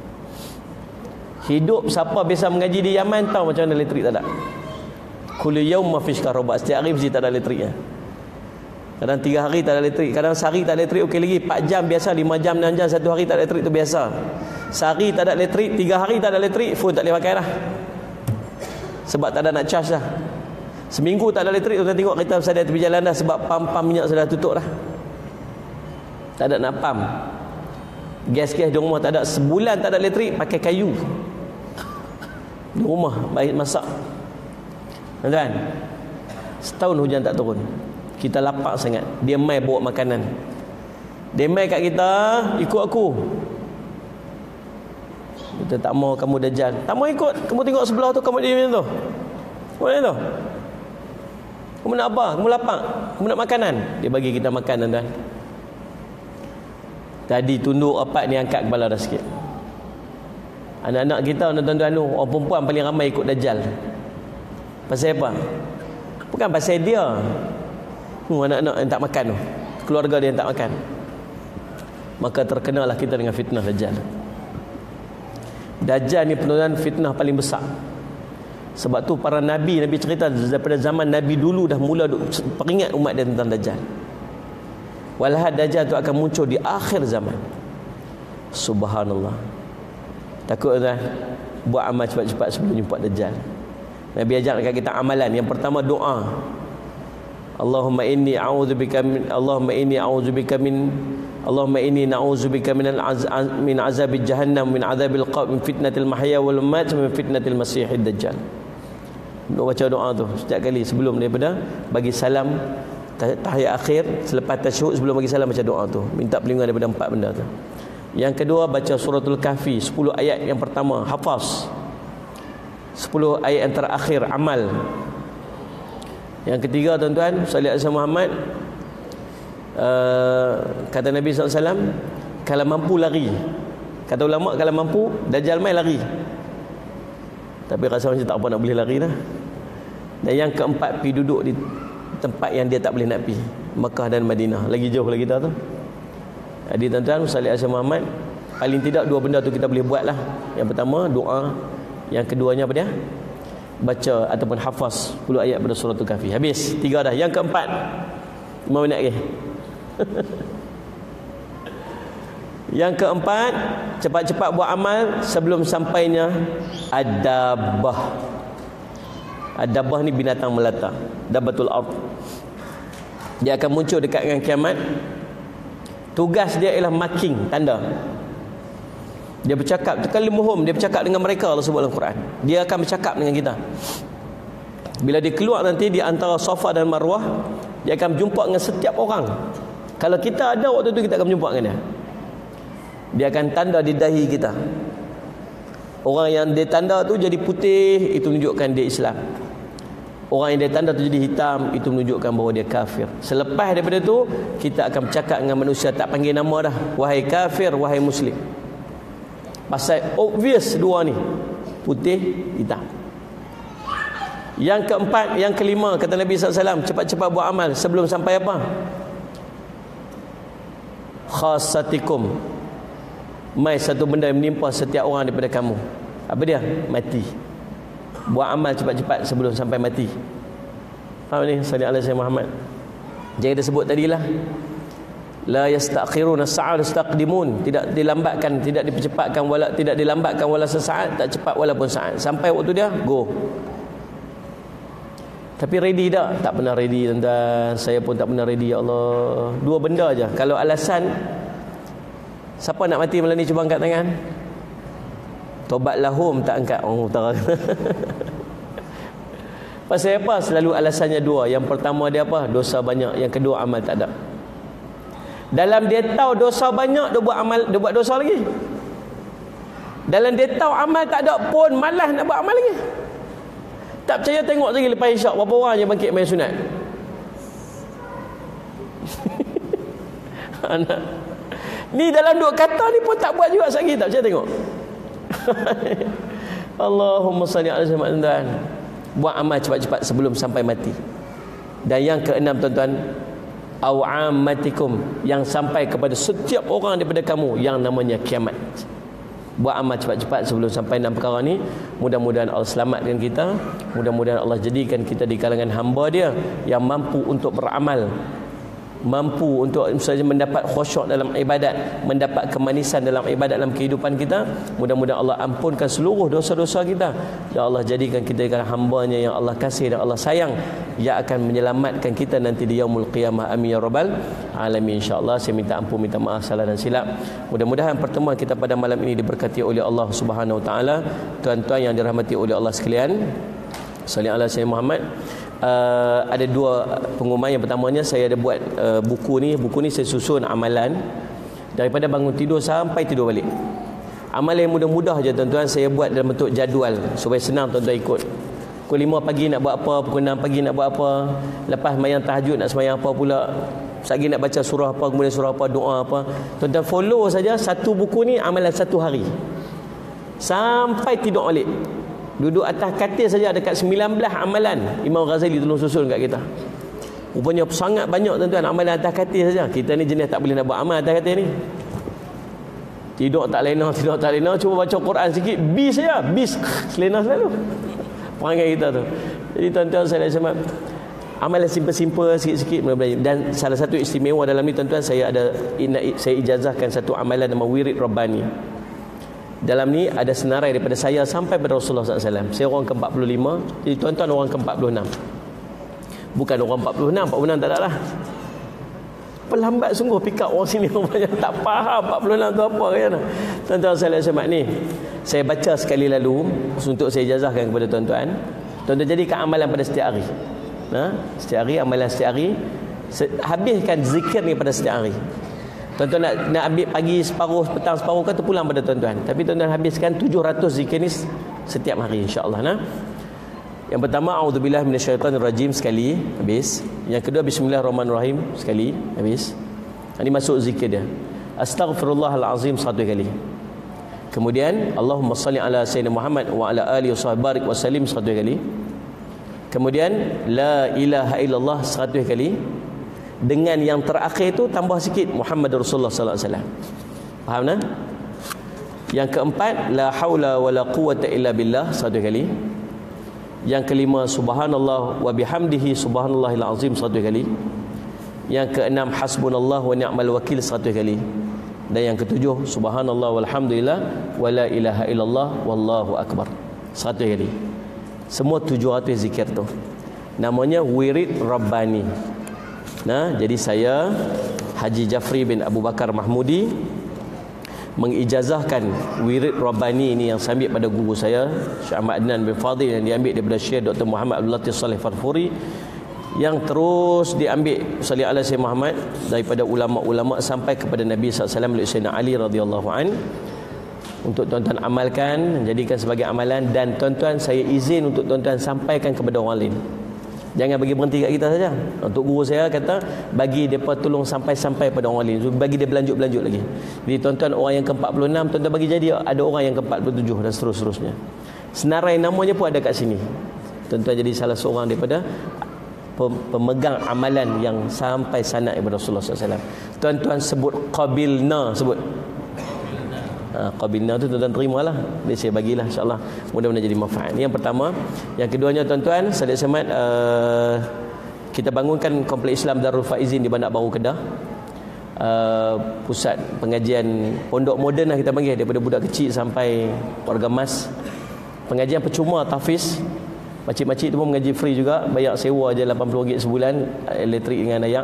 Hidup siapa biasa mengaji di Yaman tahu macam mana elektrik tak ada. Kullu yawma fish karoba, setiap hari mesti tak ada elektriknya. Kadang 3 hari tak ada elektrik, kadang sehari tak ada elektrik okey lagi, 4 jam biasa, 5 jam 6 jam, 1 hari tak ada elektrik tu biasa. Sehari tak ada elektrik, 3 hari tak ada elektrik, phone tak boleh pakai dah. Sebab tak ada nak charge dah. Seminggu tak ada elektrik, tuan tengok kereta berada tepi jalan dah sebab pam-pam minyak sudah tutup dah. Tak ada nak pam. Gas-gas di rumah tak ada. Sebulan tak ada elektrik, pakai kayu. Di rumah baik masak. Tuan-tuan, setahun hujan tak turun. Kita lapar sangat. Dia mai bawa makanan. Dia mai kat kita, ikut aku. Kita tak mau kamu dajjal. Tak mau ikut. Kamu tengok sebelah tu, kamu dia macam tu. Boleh tu. Kamu nak apa? Kamu lapar? Kamu nak makanan? Dia bagi kita makan, tuan-tuan. Tadi tunduk rapat ni angkat kepala dah sikit. Anak-anak kita, tuan-tuan, orang perempuan paling ramai ikut dajjal. Pasal apa? Bukan pasal dia. Anak-anak yang tak makan tu, keluarga dia yang tak makan. Maka terkenalah kita dengan fitnah dajjal. Dajjal ni tuan-tuan fitnah paling besar. Sebab tu para Nabi cerita daripada zaman Nabi dulu dah mula peringat umat dia tentang Dajjal. Walhal Dajjal tu akan muncul di akhir zaman. Subhanallah. Takut tuan, buat amal cepat-cepat sebelum jumpa Dajjal. Nabi ajar dekat kita amalan. Yang pertama doa. Allahumma inni a'udzubika min azabil jahannam, min azabil qabr, min fitnatil mahya wal mamat, min fitnatil masiihid dajjal. Baca doa tu setiap kali sebelum daripada bagi salam tahiyat akhir, selepas tasyahud, sebelum bagi salam baca doa tu, minta perlindungan daripada 4 benda tu. Yang kedua baca suratul kahfi 10 ayat yang pertama, hafaz 10 ayat yang terakhir, amal. Yang ketiga tuan-tuan, salli alaihi Muhammad, kata Nabi SAW, kalau mampu lari. Kata ulama kalau mampu, Dajjal mai lari. Tapi rasa macam tak apa nak boleh lari dah. Dan yang keempat, pergi duduk di tempat yang dia tak boleh nak pergi, Mekah dan Madinah. Lagi jauh lagi kita tu. Jadi tuan-tuan, salli alaihi Muhammad, paling tidak 2 benda tu kita boleh buat lah. Yang pertama doa, yang keduanya apa dia? Baca ataupun hafaz 10 ayat pada suratul kahfi. Habis 3 dah. Yang keempat 5 minit lagi. Yang keempat, cepat-cepat buat amal sebelum sampainya adabah. Adabah ni binatang melata, dabatul ard. Dia akan muncul dekat dengan kiamat. Tugas dia ialah marking, tanda. Dia bercakap, tukallimuhum, dia bercakap dengan mereka, Allah sebut dalam Quran. Dia akan bercakap dengan kita. Bila dia keluar nanti di antara Safa dan Marwah, dia akan berjumpa dengan setiap orang. Kalau kita ada waktu tu, kita akan berjumpa dengan dia. Dia akan tanda di dahi kita. Orang yang dia tanda tu jadi putih, itu menunjukkan dia Islam. Orang yang dia tanda tu jadi hitam, itu menunjukkan bahawa dia kafir. Selepas daripada tu, kita akan bercakap dengan manusia, tak panggil nama dah, wahai kafir, wahai muslim. Pasal obvious dua ni, putih, hitam. Yang keempat, yang kelima, kata Nabi SAW, cepat-cepat buat amal sebelum sampai apa? Khasatikum, mai satu benda yang menimpa setiap orang daripada kamu. Apa dia? Mati. Buat amal cepat-cepat sebelum sampai mati. Faham ni? Salli alaihi Muhammad. Jadi kita sebut tadilah, la yastakhiruna as-sa'a yastaqdimun, tidak dilambatkan, tidak dipercepatkan, wala tidak dilambatkan wala sesaat, tak cepat walaupun saat. Sampai waktu dia, go. Tapi ready tak? Tak pernah ready tuan-tuan. Saya pun tak pernah ready, ya Allah. 2 benda aja. Kalau alasan, siapa nak mati malam ni cuba angkat tangan. Tobat lahum tak angkat. Oh, utara. Pasal apa? Selalu alasannya 2. Yang pertama dia apa? Dosa banyak. Yang kedua amal tak ada. Dalam dia tahu dosa banyak, dia buat amal, dia buat dosa lagi. Dalam dia tahu amal tak ada pun, malas nak buat amal lagi. Tak percaya tengok lagi lepas isyak berapa orang yang bangkit main sunat. Ni dalam duk kata ni pun tak buat juga sagi tak. Macam tengok. Allahumma salli ala Muhammad. Buat amal cepat-cepat sebelum sampai mati. Dan yang keenam tuan-tuan, aw'ammatikum, yang sampai kepada setiap orang daripada kamu yang namanya kiamat. Buat amal cepat-cepat sebelum sampai 6 perkara ni. Mudah-mudahan Allah selamatkan kita. Mudah-mudahan Allah jadikan kita di kalangan hamba Dia yang mampu untuk beramal, mampu untuk misalnya mendapat khusyuk dalam ibadat, mendapat kemanisan dalam ibadat dalam kehidupan kita. Mudah-mudahan Allah ampunkan seluruh dosa-dosa kita dan Allah jadikan kita dengan hamba-Nya yang Allah kasih dan Allah sayang, yang akan menyelamatkan kita nanti di yaumul qiyamah. Amin ya rabbal alamin. Insya-Allah saya minta ampun, minta maaf salah dan silap. Mudah-mudahan pertemuan kita pada malam ini diberkati oleh Allah Subhanahu wa taala. Tuan-tuan yang dirahmati oleh Allah sekalian, sallallahu alaihi wasallam Muhammad. Ada dua pengumuman. Yang pertamanya, saya ada buat buku ni saya susun amalan daripada bangun tidur sampai tidur balik. Amalan yang mudah-mudah je tuan-tuan, saya buat dalam bentuk jadual supaya senang tuan-tuan ikut. Pukul 5 pagi nak buat apa, pukul 6 pagi nak buat apa, lepas sembahyang tahajud nak sembahyang apa pula, lagi nak baca surah apa, kemudian surah apa, doa apa. Tuan-tuan follow saja satu buku ni, amalan satu hari sampai tidur balik. Duduk atas katil saja dekat 19 amalan Imam Ghazali tolong susun kat kita. Rupanya sangat banyak tuan-tuan amalan atas katil saja. Kita ni jenis tak boleh nak buat amal atas katil ni. Tidur tak lena, cuba baca Quran sikit, bis saja, bis lena selalu. Perangai kita tu. Jadi tuan-tuan saya nak sembah amalan simple-simple sikit-sikit. Dan salah satu istimewa dalam ni tuan-tuan, saya ijazahkan satu amalan nama wirid Rabbani. Dalam ni ada senarai daripada saya sampai pada Rasulullah SAW. Saya orang ke-45, jadi tuan-tuan orang ke-46. Bukan orang 46 tak ada lah. Pelambat sungguh pick up orang sini, orang tak faham 46 tu apa kan. Tuan-tuan saya ni, saya baca sekali lalu untuk saya ijazahkan kepada tuan-tuan. Tuan-tuan jadikan amalan pada setiap hari. Setiap hari, amalan setiap hari. Habiskan zikir ni pada setiap hari. Tuan-tuan nak ambil pagi separuh, petang separuh, kata pulang pada tuan-tuan. Tapi tuan-tuan habiskan 700 zikir ni setiap hari insya-Allah. Yang pertama, a'udzubillahi minasyaitonirrajim sekali, habis. Yang kedua, bismillahirrahmanirrahim sekali, habis. Ini masuk zikir dia. Astaghfirullahalazim 1 kali. Kemudian Allahumma salli ala sayyidina Muhammad wa ala alihi washabihi wasallim 1 kali. Kemudian la ilaha illallah 100 kali. Dengan yang terakhir tu tambah sikit Muhammad Rasulullah sallallahu alaihi wasallam. Faham tak? Yang keempat, la haula wala quwwata illa billah 1 kali. Yang kelima, subhanallah wa bihamdihi subhanallahil azim 1 kali. Yang keenam, hasbunallah wa ni'mal wakil 1 kali. Dan yang ketujuh, subhanallah walhamdulillah wa la ilaha illallah wallahu akbar 1 kali. Semua 700 zikir tu. Namanya wirid Rabbani. Jadi saya Haji Jafri bin Abu Bakar Mahmudi mengijazahkan wirid Rabbani ini yang saya ambil pada guru saya Syekh Ahmad Adnan bin Fadil, yang diambil daripada Syekh Dr. Muhammad Abdul Latif Saleh Farfuri, yang terus diambil salli ala Sayyidina Muhammad daripada ulama-ulama sampai kepada Nabi SAW oleh Sayyidina Ali radhiyallahu an. Untuk tuan-tuan amalkan, jadikan sebagai amalan. Dan tuan-tuan, saya izin untuk tuan-tuan sampaikan kepada orang lain. Jangan bagi berhenti kat kita saja. Untuk guru saya kata, bagi mereka tolong sampai-sampai pada orang lain. So, bagi dia berlanjut-lanjut lagi. Jadi tuan-tuan, orang yang ke-46, tuan-tuan bagi jadi ada orang yang ke-47 dan seterusnya. Senarai namanya pun ada kat sini. Tuan-tuan jadi salah seorang daripada pemegang amalan yang sampai sanad daripada Rasulullah SAW. Tuan-tuan sebut qabilna, sebut qabilna tu tuan-tuan terimalah. Dia saya bagilah insya-Allah. Mudah-mudahan jadi manfaat. Yang pertama. Yang keduanya tuan-tuan, Salat Samad, kita bangunkan Kompleks Islam Darul Faizin di Bandar Baru Kedah. Pusat pengajian pondok moden lah kita panggil, daripada budak kecil sampai warga emas. Pengajian percuma, tahfiz. Makcik-makcik tu pun mengaji free juga, bayar sewa je RM80 sebulan, elektrik dengan ayak.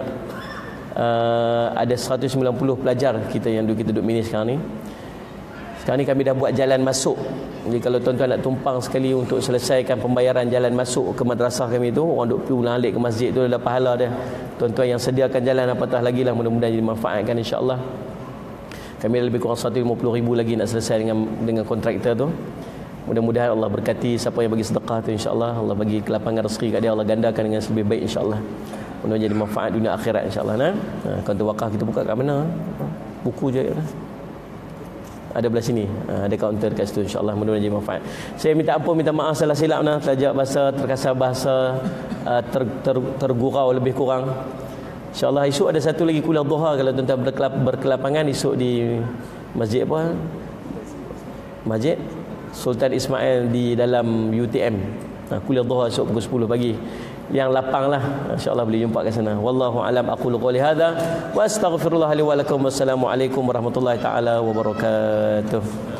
Ada 190 pelajar kita yang kita duduk mini sekarang ni. Sekarang ni kami dah buat jalan masuk. Jadi kalau tuan-tuan nak tumpang sekali untuk selesaikan pembayaran jalan masuk ke madrasah kami tu, orang duk pulang alik ke masjid tu, ada pahala dia. Tuan-tuan yang sediakan jalan apatah lagi lah, mudah-mudahan jadi manfaatkan insya-Allah. Kami ada lebih kurang 150,000 lagi nak selesai dengan kontraktor tu. Mudah-mudahan Allah berkati siapa yang bagi sedekah tu insya-Allah. Allah bagi kelapangan rezeki kat dia, Allah gandakan dengan lebih baik insya-Allah. Mudah-mudahan jadi manfaat dunia akhirat insya-Allah. Kaunter wakaf kita buka kat mana? buku je lah. Ada belah sini, ada kaunter kat situ, insyaAllah mudah-mudahan jadi manfaat. Saya minta ampun, minta maaf salah silap terjak bahasa, terkasar bahasa, tergurau lebih kurang. InsyaAllah esok ada satu lagi kuliah duha, kalau tuan-tuan berkelapangan esok di masjid apa? Masjid Sultan Ismail di dalam UTM. Kuliah duha esok pukul 10 pagi. Yang lapang lah, insyaAllah boleh jumpa kat sana. Wallahu alam, aqulu qouli hadza wa astaghfirullah li wa lakum. Wassalamualaikum warahmatullahi taala wabarakatuh.